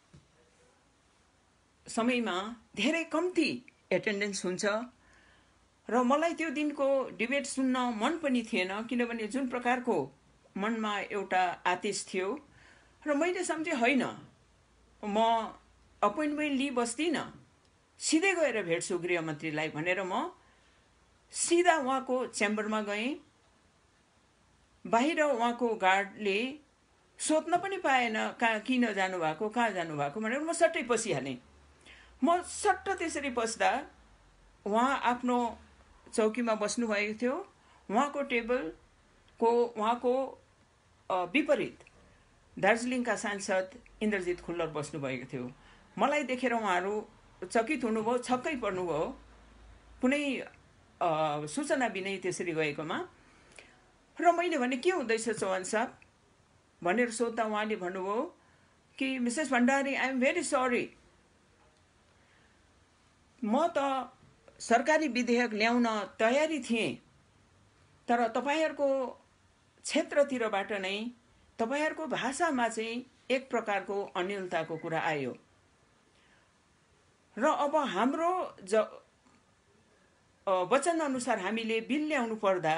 समयमा धेरै कम्ती एटेन्डेन्स हुन्छ र मलाई त्यो दिनको डिबेट सुन्न मन पनि थिएन, किनभने जुन प्रकारको मनमा एउटा आदेश थियो र मैले सम्झेँ होइन म अपोइन्टमेन्ट लिई बस्दिनँ, सिधै गएर भेट्छु गृहमन्त्रीलाई भनेर म सिधा उहाँको च्याम्बरमा गएँ। बाहिर उहाँको गार्डले सोध्न पनि पाएन कहाँ किन जानुभएको, कहाँ जानुभएको भनेर म सट्टै पसिहालेँ। म सट्ट त्यसरी पस्दा उहाँ आफ्नो चौकीमा बस्नुभएको थियो। उहाँको टेबलको उहाँको विपरीत दार्जिलिङका सांसद इन्द्रजित खुल्लर बस्नुभएको थियो। मलाई देखेर उहाँहरू चकित हुनुभयो, छक्कै पर्नुभयो, कुनै सूचना बिनै त्यसरी गएकोमा। र मैले भने के हुँदैछ चौहान साहब भनेर सोद्धा उहाँले भन्नुभयो कि Mrs Bhandari, I am very sorry, म त सरकारी विधेयक ल्याउन तयारी थिएँ, तर तपाईहरूको क्षेत्रतिरबाट नै तपाईहरूको भाषामा चाहिँ एक प्रकारको अनिलताको कुरा आयो र अब हाम्रो ज वचन अनुसार हामीले बिल ल्याउनु पर्दा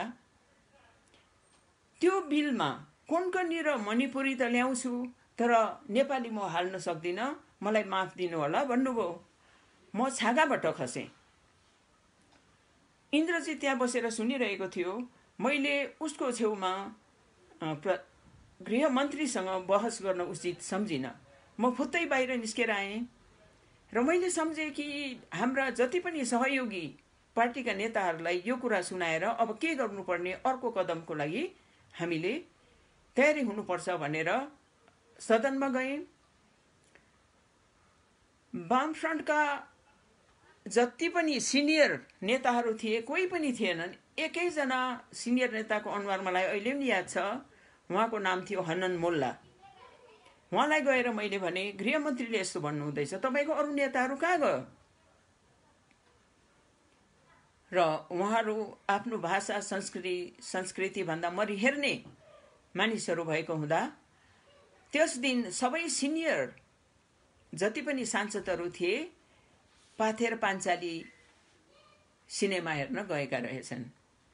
त्यो बिलमा कोंकणी र मणिपुरी त ल्याउँछु तर नेपाली म हाल्न सक्दिनँ, मलाई माफ दिनु होला भन्नुभयो। म छागाबाट खसेँ। इन्द्रजी त्यहाँ बसेर सुनिरहेको थियो। मैले उसको छेउमा गृहमन्त्रीसँग बहस गर्न उचित सम्झिनँ। म फुत्तै बाहिर निस्केर आएँ र मैले सम्झेँ कि हाम्रा जति पनि सहयोगी पार्टीका नेताहरूलाई यो कुरा सुनाएर अब के गर्नुपर्ने अर्को कदमको लागि हामीले तयारी हुनुपर्छ भनेर सदनमा गएँ। वामफ्रन्टका जति पनि सिनियर नेताहरू थिए कोही पनि थिएनन्। एकैजना सिनियर नेताको अनुहार मलाई अहिले पनि याद छ। उहाँको नाम थियो हनन मोल्ला। उहाँलाई गएर मैले भने, गृहमन्त्रीले यस्तो भन्नुहुँदैछ, तपाईँको अरू नेताहरू कहाँ गयो? र उहाँहरू आफ्नो भाषा संस्कृति संस्कृति भन्दा मरि हेर्ने मानिसहरू भएको हुँदा त्यस दिन सबै सिनियर जति पनि सांसदहरू थिए पाथेर पाञ्चाली सिनेमा हेर्न गएका रहेछन्।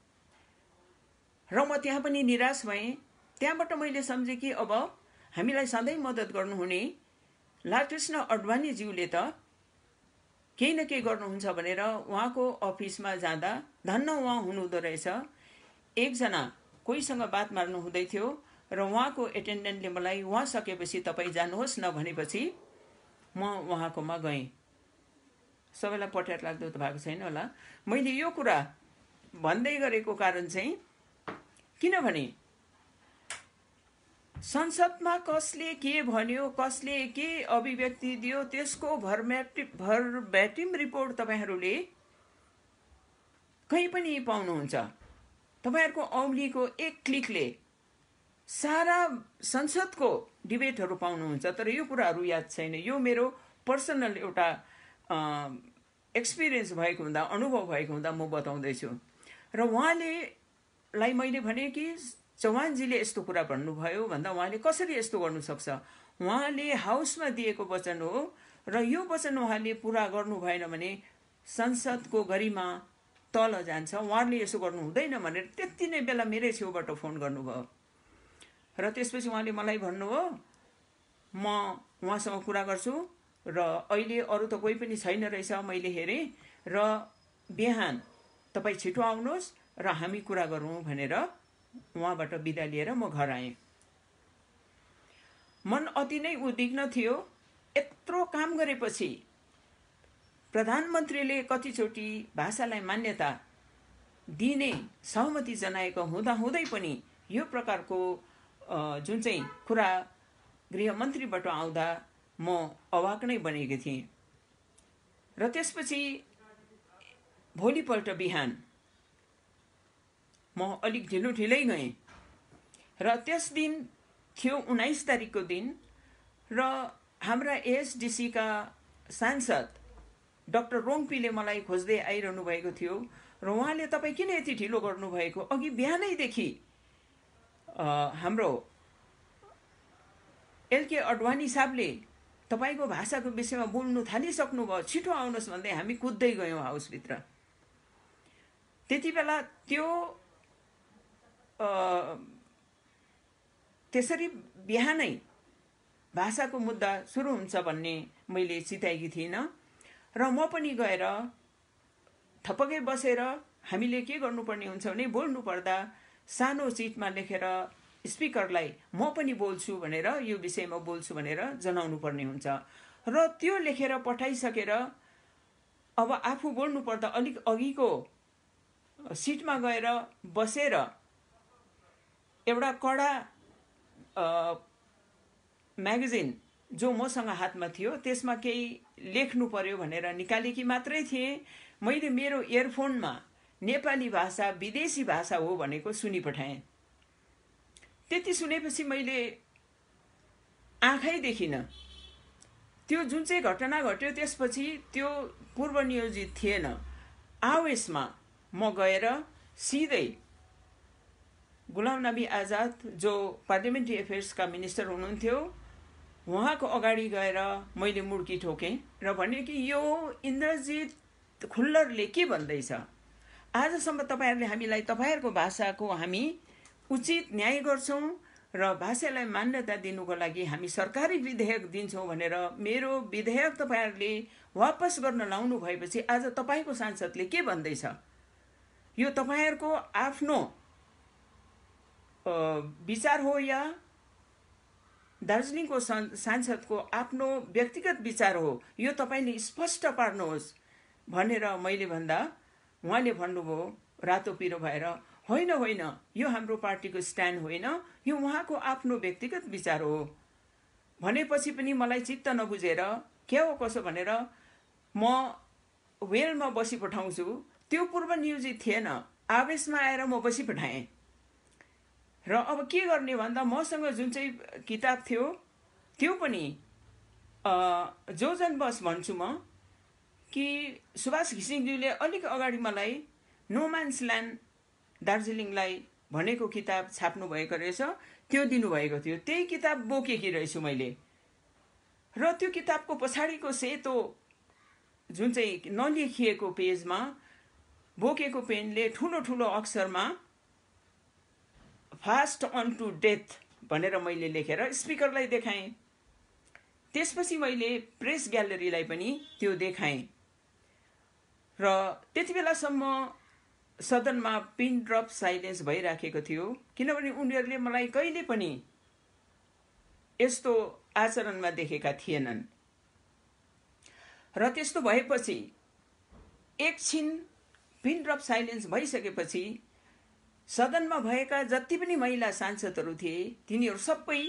र म त्यहाँ पनि निराश भएँ। त्यहाँबाट मैले सम्झेँ कि अब हामीलाई सधैँ मद्दत गर्नुहुने लालकृष्ण अडवाणीज्यूले त केही न केही गर्नुहुन्छ भनेर उहाँको अफिसमा जाँदा धन्न उहाँ हुनुहुँदो रहेछ। एकजना कोहीसँग बात मार्नु हुँदै थियो र उहाँको एटेन्डेन्टले मलाई उहाँ सकेपछि तपाईँ जानुहोस् न भनेपछि म उहाँकोमा गएँ। सबैलाई पट्यार लाग्दो त भएको छैन होला। मैले यो कुरा भन्दै गरेको कारण चाहिँ किनभने संसदमा कसले के भन्यो, कसले के अभिव्यक्ति दियो, त्यसको भरब्याटिम रिपोर्ट तपाईहरूले कहीँ पनि पाउनुहुन्छ। तपाईहरूको औँलीको एक क्लिकले सारा संसदको डिबेटहरू पाउनुहुन्छ। तर यो कुराहरू याद छैन। यो मेरो पर्सनल एउटा एक्सपिरियन्स भएको हुँदा, अनुभव भएको हुँदा म बताउँदैछु। र उहाँले लाई मैले भने कि चौहानजीले यस्तो कुरा भन्नुभयो भन्दा उहाँले कसरी यस्तो गर्नु सक्छ? उहाँले हाउसमा दिएको वचन हो र यो वचन उहाँले पूरा गर्नु भएन भने संसदको गरिमा तल जान्छ। उहाँले यसो गर्नु हुँदैन भनेर त्यति नै बेला मेरै छेउबाट फोन गर्नुभयो। र त्यसपछि उहाँले मलाई भन्नुभयो म उहाँसँग कुरा गर्छु र अहिले अरू त कोही पनि छैन रहेछ मैले हेरेँ र बिहान तपाईँ छिटो आउनुहोस् र हामी कुरा गरौँ भनेर उहाँबाट बिदा लिएर म घर आएँ। मन अति नै उद्विग्न थियो। यत्रो काम गरेपछि प्रधानमन्त्रीले कतिचोटि भाषालाई मान्यता दिने सहमति जनाएको हुँदा हुँदै पनि यो प्रकारको जुन चाहिँ कुरा गृहमन्त्रीबाट आउँदा म अवाक नै बनेकी थिएँ। र त्यसपछि भोलिपल्ट बिहान म अलिक ढिलो ढिलै गएँ र त्यस दिन थियो उन्नाइस तारिकको दिन र हाम्रा एएसडिसी का सांसद डाक्टर रोङपीले मलाई खोज्दै आइरहनु भएको थियो र उहाँले तपाईँ किन यति ढिलो गर्नुभएको? अघि बिहानैदेखि हाम्रो एलके अडवाणी साहबले तपाईँको भाषाको विषयमा बोल्नु थालिसक्नुभयो, छिटो आउनुहोस् भन्दै हामी कुद्दै गयौँ हाउसभित्र। त्यति बेला त्यो त्यसरी बिहानै भाषाको मुद्दा सुरु हुन्छ भन्ने मैले चिताएकी थिइनँ र म पनि गएर थपक्कै बसेर हामीले के गर्नुपर्ने हुन्छ भने बोल्नु पर्दा सानो चिटमा लेखेर स्पिकरलाई म पनि बोल्छु भनेर यो विषयमा बोल्छु भनेर जनाउनु पर्ने हुन्छ र त्यो लेखेर पठाइसकेर अब आफू बोल्नु पर्दा अलिक अघिको सिटमा गएर बसेर एउटा कडा म्यागजिन जो मसँग हातमा थियो त्यसमा केही लेख्नु पर्यो भनेर निकालेकी मात्रै थिएँ। मैले मेरो इयरफोनमा नेपाली भाषा विदेशी भाषा हो भनेको सुनि पठाएँ। त्यति सुनेपछि मैले आँखै देखिनँ। त्यो जुन चाहिँ घटना घट्यो त्यसपछि त्यो पूर्व नियोजित थिएन। आवेशमा म गएर सिधै गुलाम नबी आजाद जो पार्लियामेन्ट्री अफेयर्सका मिनिस्टर हुनुहुन्थ्यो उहाँको अगाडि गएर मैले मुड्की ठोकेँ र भने कि यो इन्द्रजित खुल्लरले के भन्दैछ, आजसम्म तपाईँहरूले हामीलाई तपाईँहरूको भाषाको हामी उचित न्याय गर्छौँ र भाषालाई मान्यता दिनुको लागि हामी सरकारी विधेयक दिन्छौँ भनेर मेरो विधेयक तपाईँहरूले वापस गर्न लाउनु भएपछि आज तपाईँको सांसदले के भन्दैछ, यो तपाईँहरूको आफ्नो विचार हो या दार्जिलिङको सांसदको आफ्नो व्यक्तिगत विचार हो, यो तपाईँले स्पष्ट पार्नुहोस् भनेर मैले भन्दा उहाँले भन्नुभयो रातो पिरो भएर, होइन होइन यो हाम्रो पार्टीको स्ट्यान्ड होइन, यो उहाँको आफ्नो व्यक्तिगत विचार हो। भनेपछि पनि मलाई चित्त नबुझेर के हो कसो भनेर म वेलमा बसी पठाउँछु, त्यो पूर्व नियोजित थिएन, आवेशमा आएर म बसी पठाएँ। र अब के गर्ने भन्दा मसँग जुन चाहिँ किताब थियो त्यो पनि जोजन बस भन्छु म कि सुभाष घिसिङज्यूले अलिक अगाडि मलाई नोम्यान्स ल्यान्ड दार्जिलिङलाई भनेको किताब छाप्नु भएको रहेछ, त्यो दिनुभएको थियो। त्यही किताब बोकेकी रहेछु मैले र त्यो किताबको पछाडिको सेतो जुन चाहिँ नलेखिएको पेजमा बोकेको पेनले ठुलो ठुलो अक्षरमा फास्ट अन टु डेथ भनेर मैले लेखेर स्पिकरलाई देखाएँ। त्यसपछि मैले प्रेस ग्यालरीलाई पनि त्यो देखाएँ र त्यति बेलासम्म सदनमा पिन ड्रप साइलेन्स भइराखेको थियो, किनभने उनीहरूले मलाई कहिले पनि यस्तो आचरणमा देखेका थिएनन्। र त्यस्तो भएपछि एकछिन पिन ड्रप साइलेन्स भइसकेपछि सदनमा भएका जति पनि महिला सांसदहरू थिए तिनीहरू सबै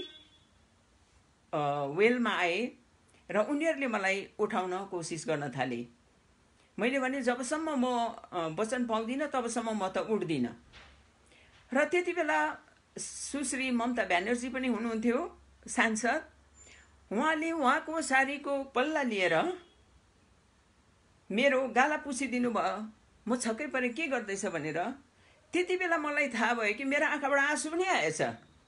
वेलमा आए र उनीहरूले मलाई उठाउन कोसिस गर्न थाले। मैले भने जबसम्म म वचन पाउँदिनँ तबसम्म म त उठ्दिनँ। र त्यति बेला सुश्री ममता ब्यानर्जी पनि हुनुहुन्थ्यो सांसद, उहाँले उहाँको सारीको पल्ला लिएर मेरो गाला पुछिदिनु भयो। म छक्कै परे के गर्दैछ भनेर। त्यति बेला मलाई थाहा भयो कि मेरो आँखाबाट आँसु पनि आएछ।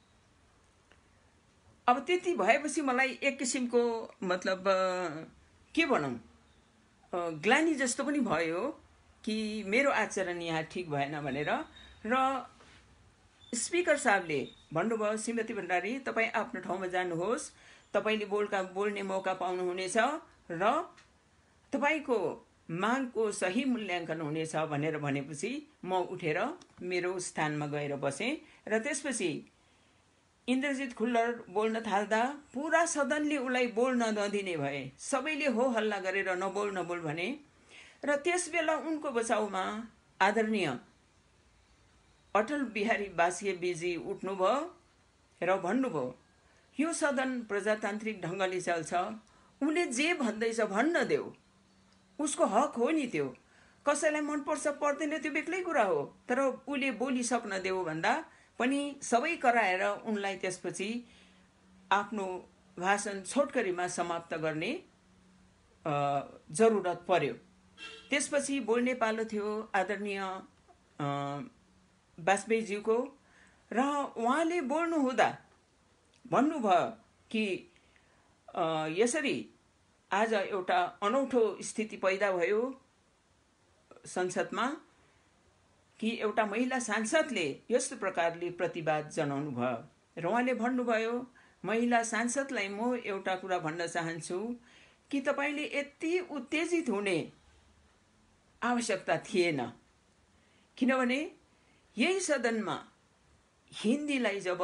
अब त्यति भएपछि मलाई एक किसिमको मतलब के भनौँ ग्लानी जस्तो पनि भयो कि मेरो आचरण यहाँ ठिक भएन भनेर। र स्पिकर साहबले भन्नुभयो, श्रीमती भण्डारी तपाईँ आफ्नो ठाउँमा जानुहोस्, तपाईँले बोलका बोल्ने मौका पाउनुहुनेछ र तपाईँको मागको सही मूल्याङ्कन हुनेछ भनेर भनेपछि म उठेर मेरो स्थानमा गएर बसेँ। र त्यसपछि इन्द्रजित खुल्लर बोल्न थाल्दा पुरा सदनले उसलाई बोल्न नदिने भए, सबैले हो हल्ला गरेर नबोल नबोल भने। र त्यस बेला उनको बचाउमा आदरणीय अटल बिहारी वाजपेयीजी उठ्नुभयो र भन्नुभयो यो सदन प्रजातान्त्रिक ढङ्गले चल्छ, उसले जे भन्दैछ भन्न देऊ, उसको हक हो नि त्यो, कसैलाई मनपर्छ पर्दैन त्यो बेग्लै कुरा हो, तर उसले बोलिसक्न देऊ भन्दा पनि सबै कराएर उनलाई त्यसपछि आफ्नो भाषण छोटकरीमा समाप्त गर्ने जरुरत पर्यो। त्यसपछि बोल्ने पालो थियो आदरणीय वाजपेयीज्यूको र उहाँले बोल्नु हुँदा भन्नुभयो कि यसरी आज एउटा अनौठो स्थिति पैदा भयो संसदमा कि एउटा महिला सांसदले यस्तो प्रकारले प्रतिवाद जनाउनु भयो र उहाँले भन्नुभयो महिला सांसदलाई म एउटा कुरा भन्न चाहन्छु कि तपाईले यति उत्तेजित हुने आवश्यकता थिएन, किनभने यही सदनमा हिन्दीलाई जब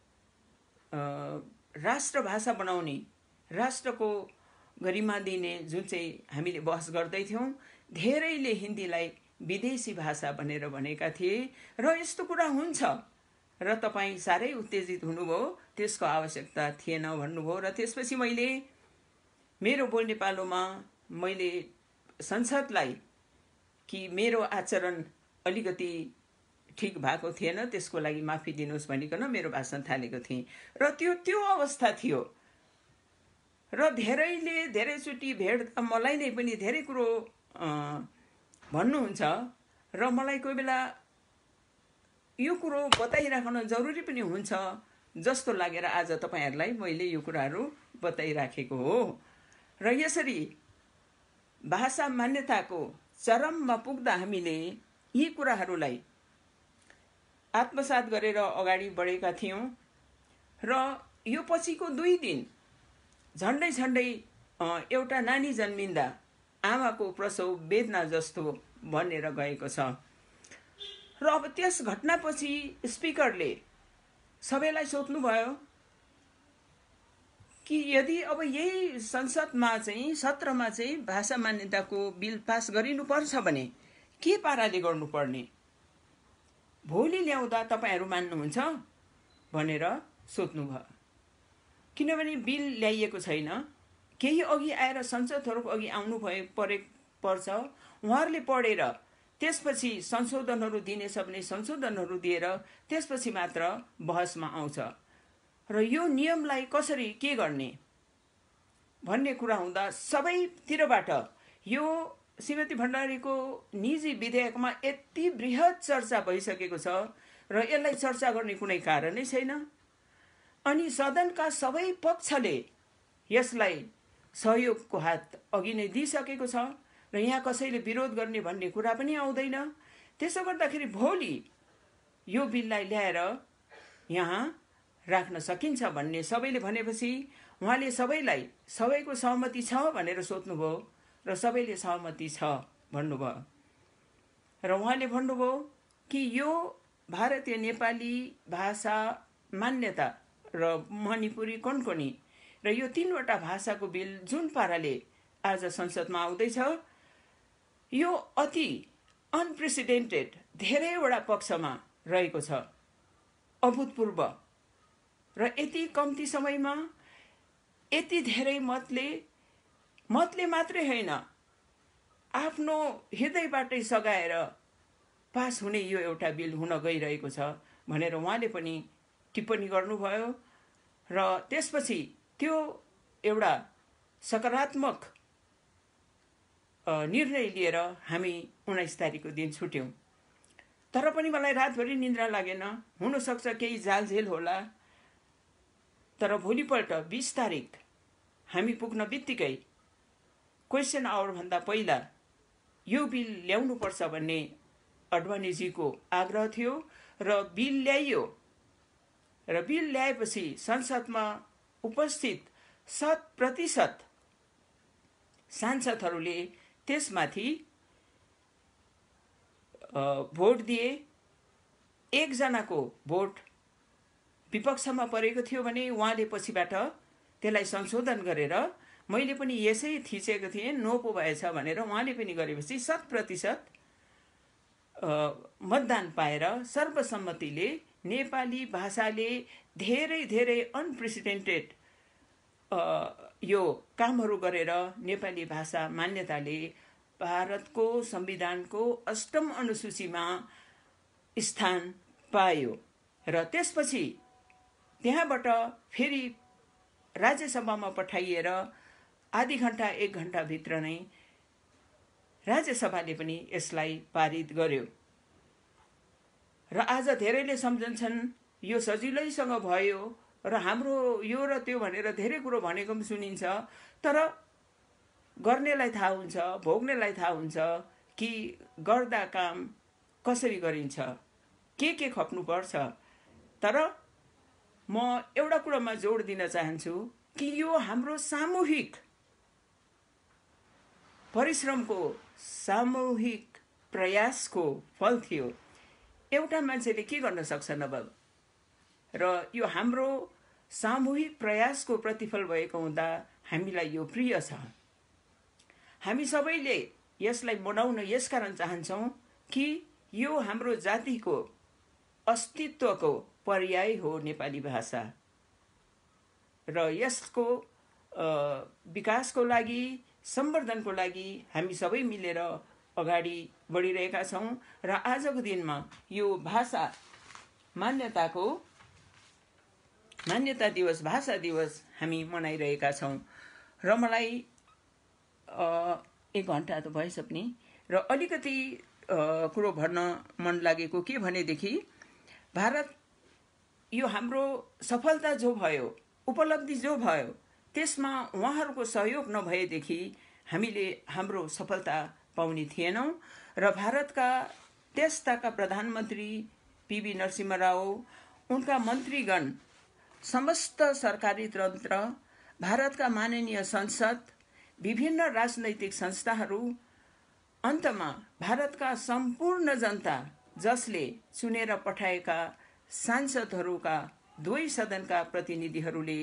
राष्ट्रभाषा बनाउने, राष्ट्रको गरिमा दिने जुन चाहिँ हामीले बहस गर्दै थियौं, धेरैले हिन्दीलाई विदेशी भाषा भनेर भनेका थिए र यस्तो कुरा हुन्छ र तपाईं साह्रै उत्तेजित हुनुभयो, त्यसको आवश्यकता थिएन भन्नुभयो। र त्यसपछि मैले मेरो बोल्ने पालोमा मैले संसदलाई कि मेरो आचरण अलिकति ठिक भएको थिएन, त्यसको लागि माफी दिनुहोस् भनिकन मेरो भाषण थालेको थिएँ। र त्यो त्यो अवस्था थियो र धेरैले धेरैचोटि भेट्दा मलाई नै पनि धेरै कुरो भन्नुहुन्छ र मलाई कोही बेला यो कुरो बताइराख्न जरुरी पनि हुन्छ जस्तो लागेर आज तपाईहरुलाई मैले यो कुराहरू बताइराखेको हो। र यसरी भाषा मान्यताको चरममा पुग्दा हामीले यी कुराहरूलाई आत्मसात गरेर अगाडि बढेका थियौं। र यो पछिको दुई दिन झण्डै झण्डै एउटा नानी जन्मिँदा आमाको प्रसव वेदना जस्तो बनेर गएको छ। र अब त्यस घटनापछि स्पिकरले सबैलाई सोध्नुभयो कि यदि अब यही संसदमा चाहिँ सत्रमा चाहिँ भाषा मान्यताको बिल पास गरिनुपर्छ भने के पाराले गर्नुपर्ने, भोलि ल्याउँदा तपाईहरु मान्नुहुन्छ भनेर सोध्नुभयो। किनभने बिल ल्याइएको छैन, केही अघि आएर संसदहरुको अघि आउनु भए परे पर्छ, उहाँहरूले पढेर त्यसपछि संशोधनहरू दिनेछ भने संशोधनहरू दिएर त्यसपछि मात्र बहसमा आउँछ। र यो नियमलाई कसरी के गर्ने भन्ने कुरा हुँदा सबैतिरबाट यो श्रीमती भण्डारीको निजी विधेयकमा यति बृहत चर्चा भइसकेको छ र यसलाई चर्चा गर्ने कुनै कारणै छैन। अनि सदनका सबै पक्षले यसलाई सहयोगको हात अघि नै दिइसकेको छ र यहाँ कसैले विरोध गर्ने भन्ने कुरा पनि आउँदैन। त्यसो गर्दाखेरि भोलि यो बिललाई ल्याएर यहाँ राख्न सकिन्छ भन्ने सबैले भनेपछि उहाँले सबैलाई सबैको सहमति छ भनेर सोध्नुभयो र सबैले सहमति छ भन्नुभयो। र उहाँले भन्नुभयो कि यो भारतीय नेपाली भाषा मान्यता र मणिपुरी कोnkoni र यो तीनवटा भाषाको बिल जुन पाराले आज संसदमा आउँदैछ यो अति अनप्रेसिडेन्टेड धेरैवटा पक्षमा रहेको छ, अभूतपूर्व। र यति कम्ती समयमा यति धेरै मतले मतले मात्रै होइन आफ्नो हृदयबाटै सगाएर पास हुने यो एउटा बिल हुन गइरहेको छ भनेर उहाँले पनि टिप्पणी गर्नुभयो। र त्यसपछि त्यो एउटा सकारात्मक निर्णय लिएर हामी उन्नाइस तारिखको दिन छुट्यौं। तर पनि मलाई रातभरि निद्रा लागेन, हुन सक्छ केही जालझेल होला। तर भोलिपल्ट बीस तारिख हामी पुग्न बित्तिकै क्वेशन आवर भन्दा पहिला यो बिल ल्याउनु पर्छ भन्ने अडवाणीजीको आग्रह थियो र बिल ल्याइयो। र बिल ल्याएपछि संसदमा उपस्थित शत प्रतिशत सांसदहरूले त्यसमाथि भोट दिए। एकजनाको भोट विपक्षमा परेको थियो भने उहाँले पछिबाट त्यसलाई संशोधन गरेर मैले पनि यसै थिचेको थिएँ, नो पो भएछ भनेर उहाँले पनि गरेपछि शत प्रतिशत मतदान पाएर सर्वसम्मतिले नेपाली भाषाले धेरै धेरै अनप्रेसिडेन्टेड यो कामहरू गरेर नेपाली भाषा मान्यताले भारतको संविधानको अष्टम अनुसूचीमा स्थान पायो। र त्यसपछि त्यहाँबाट फेरि राज्यसभामा पठाइएर आधी घण्टा एक घण्टा भित्र नै राज्यसभाले पनि यसलाई पारित गर्यो। र आज धेरैले सम्झन्छन् यो सजिलैसँग भयो र हाम्रो यो र त्यो भनेर धेरै कुरो भनेको पनि सुनिन्छ। तर गर्नेलाई थाहा हुन्छ, भोग्नेलाई थाहा हुन्छ कि गर्दा काम कसरी गरिन्छ, के के खप्नु पर्छ। तर म एउटा कुरामा जोड दिन चाहन्छु कि यो हाम्रो सामूहिक परिश्रमको सामूहिक प्रयासको फल थियो। एउटा मान्छेले के गर्न सक्छ नभए, र यो हाम्रो सामूहिक प्रयासको प्रतिफल भएको हुँदा हामीलाई यो प्रिय छ। हामी सबैले यसलाई मनाउन यसकारण चाहन्छौं कि यो हाम्रो जातिको अस्तित्वको पर्याय हो नेपाली भाषा। र यसको विकासको लागि, सम्वर्धनको लागि हामी सबै मिलेर अगाडि बढिरहेका छौं। र आजको दिनमा यो भाषा मान्यताको मान्यता दिवस, भाषा दिवस हामी मनाइरहेका छौं। र मलाई एक घण्टा त भएछ पनि, र अलिकति कुरो भन्न मन लागेको के भनेदेखि भारत यो हाम्रो सफलता जो भयो, उपलब्धि जो भयो, त्यसमा उहाँहरूको सहयोग नभएदेखि हामीले हाम्रो सफलता पाउने थिएनौँ। र भारतका त्यसताका प्रधानमन्त्री पीवी नरसिम्हा राव, उनका मन्त्रीगण, समस्त सरकारी तन्त्र, भारतका माननीय संसद, विभिन्न राजनैतिक संस्थाहरू, अन्तमा भारतका सम्पूर्ण जनता, जसले चुनेर पठाएका सांसदहरूका दुवै सदनका प्रतिनिधिहरूले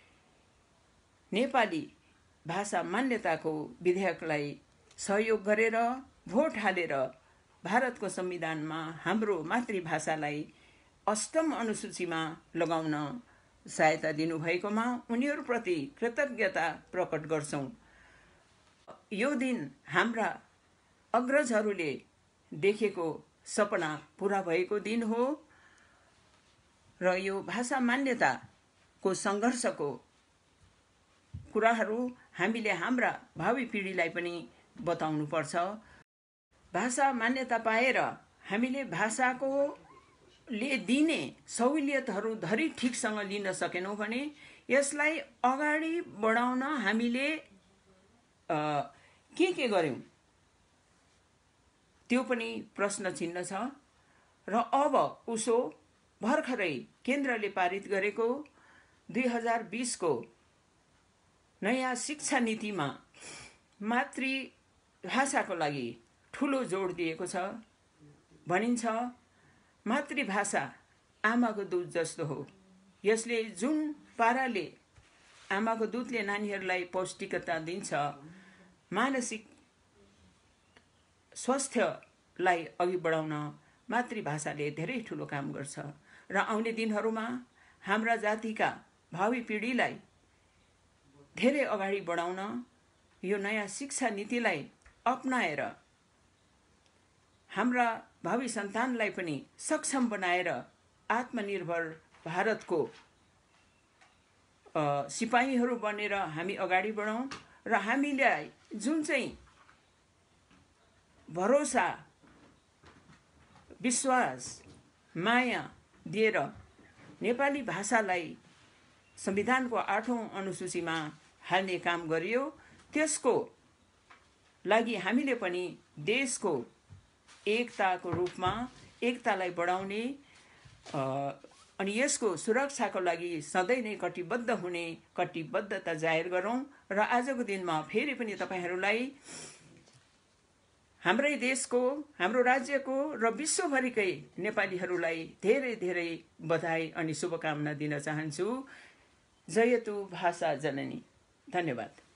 नेपाली भाषा मान्यताको विधेयकलाई सहयोग गरेर भोट हालेर भारतको संविधानमा हाम्रो मातृभाषालाई अष्टम अनुसूचीमा लगाउन सहायता दिनुभएकोमा उनीहरूप्रति कृतज्ञता प्रकट गर्छौँ। यो दिन हाम्रा अग्रजहरूले देखेको सपना पूरा भएको दिन हो र यो भाषा मान्यताको सङ्घर्षको कुराहरू हामीले हाम्रा भावी पिँढीलाई पनि बताउनु पर्छ। भाषा मान्यता पाएर हामीले भाषाको ले दिने सहुलियतहरू धरि ठिकसँग लिन सकेनौँ भने यसलाई अगाडि बढाउन हामीले के के गर्यौँ त्यो पनि प्रश्न चिन्ह छ। र अब उसो भर्खरै केन्द्रले पारित गरेको दुई हजार बिसको नयाँ शिक्षा नीतिमा मातृभाषाको लागि ठुलो जोड दिएको छ। भनिन्छ मातृभाषा आमाको दुध जस्तो हो। यसले जुन पाराले आमाको दुधले नानीहरूलाई पौष्टिकता दिन्छ, मानसिक स्वास्थ्यलाई अघि बढाउन मातृभाषाले धेरै ठुलो काम गर्छ। र आउने दिनहरूमा हाम्रा जातिका भावी पिँढीलाई धेरै अगाडि बढाउन यो नयाँ शिक्षा नीतिलाई अपनाएर हाम्रा भावी सन्तानलाई पनि सक्षम बनाएर आत्मनिर्भर भारतको सिपाहीहरू बनेर हामी अगाडि बढौँ। र हामीलाई जुन चाहिँ भरोसा, विश्वास, माया दिएर नेपाली भाषालाई संविधानको आठौं अनुसूचीमा हाल्ने काम गरियो, त्यसको लागि हामीले पनि देशको एकताको रूपमा एकतालाई बढाउने अनि यसको सुरक्षाको लागि सधैँ नै कटिबद्ध हुने कटिबद्धता जाहेर गरौँ। र आजको दिनमा फेरि पनि तपाईहरूलाई हाम्रै देशको, हाम्रो राज्यको र विश्वभरिकै नेपालीहरूलाई धेरै धेरै बधाई अनि शुभकामना दिन चाहन्छु। जयतु भाषा जननी। धन्यवाद।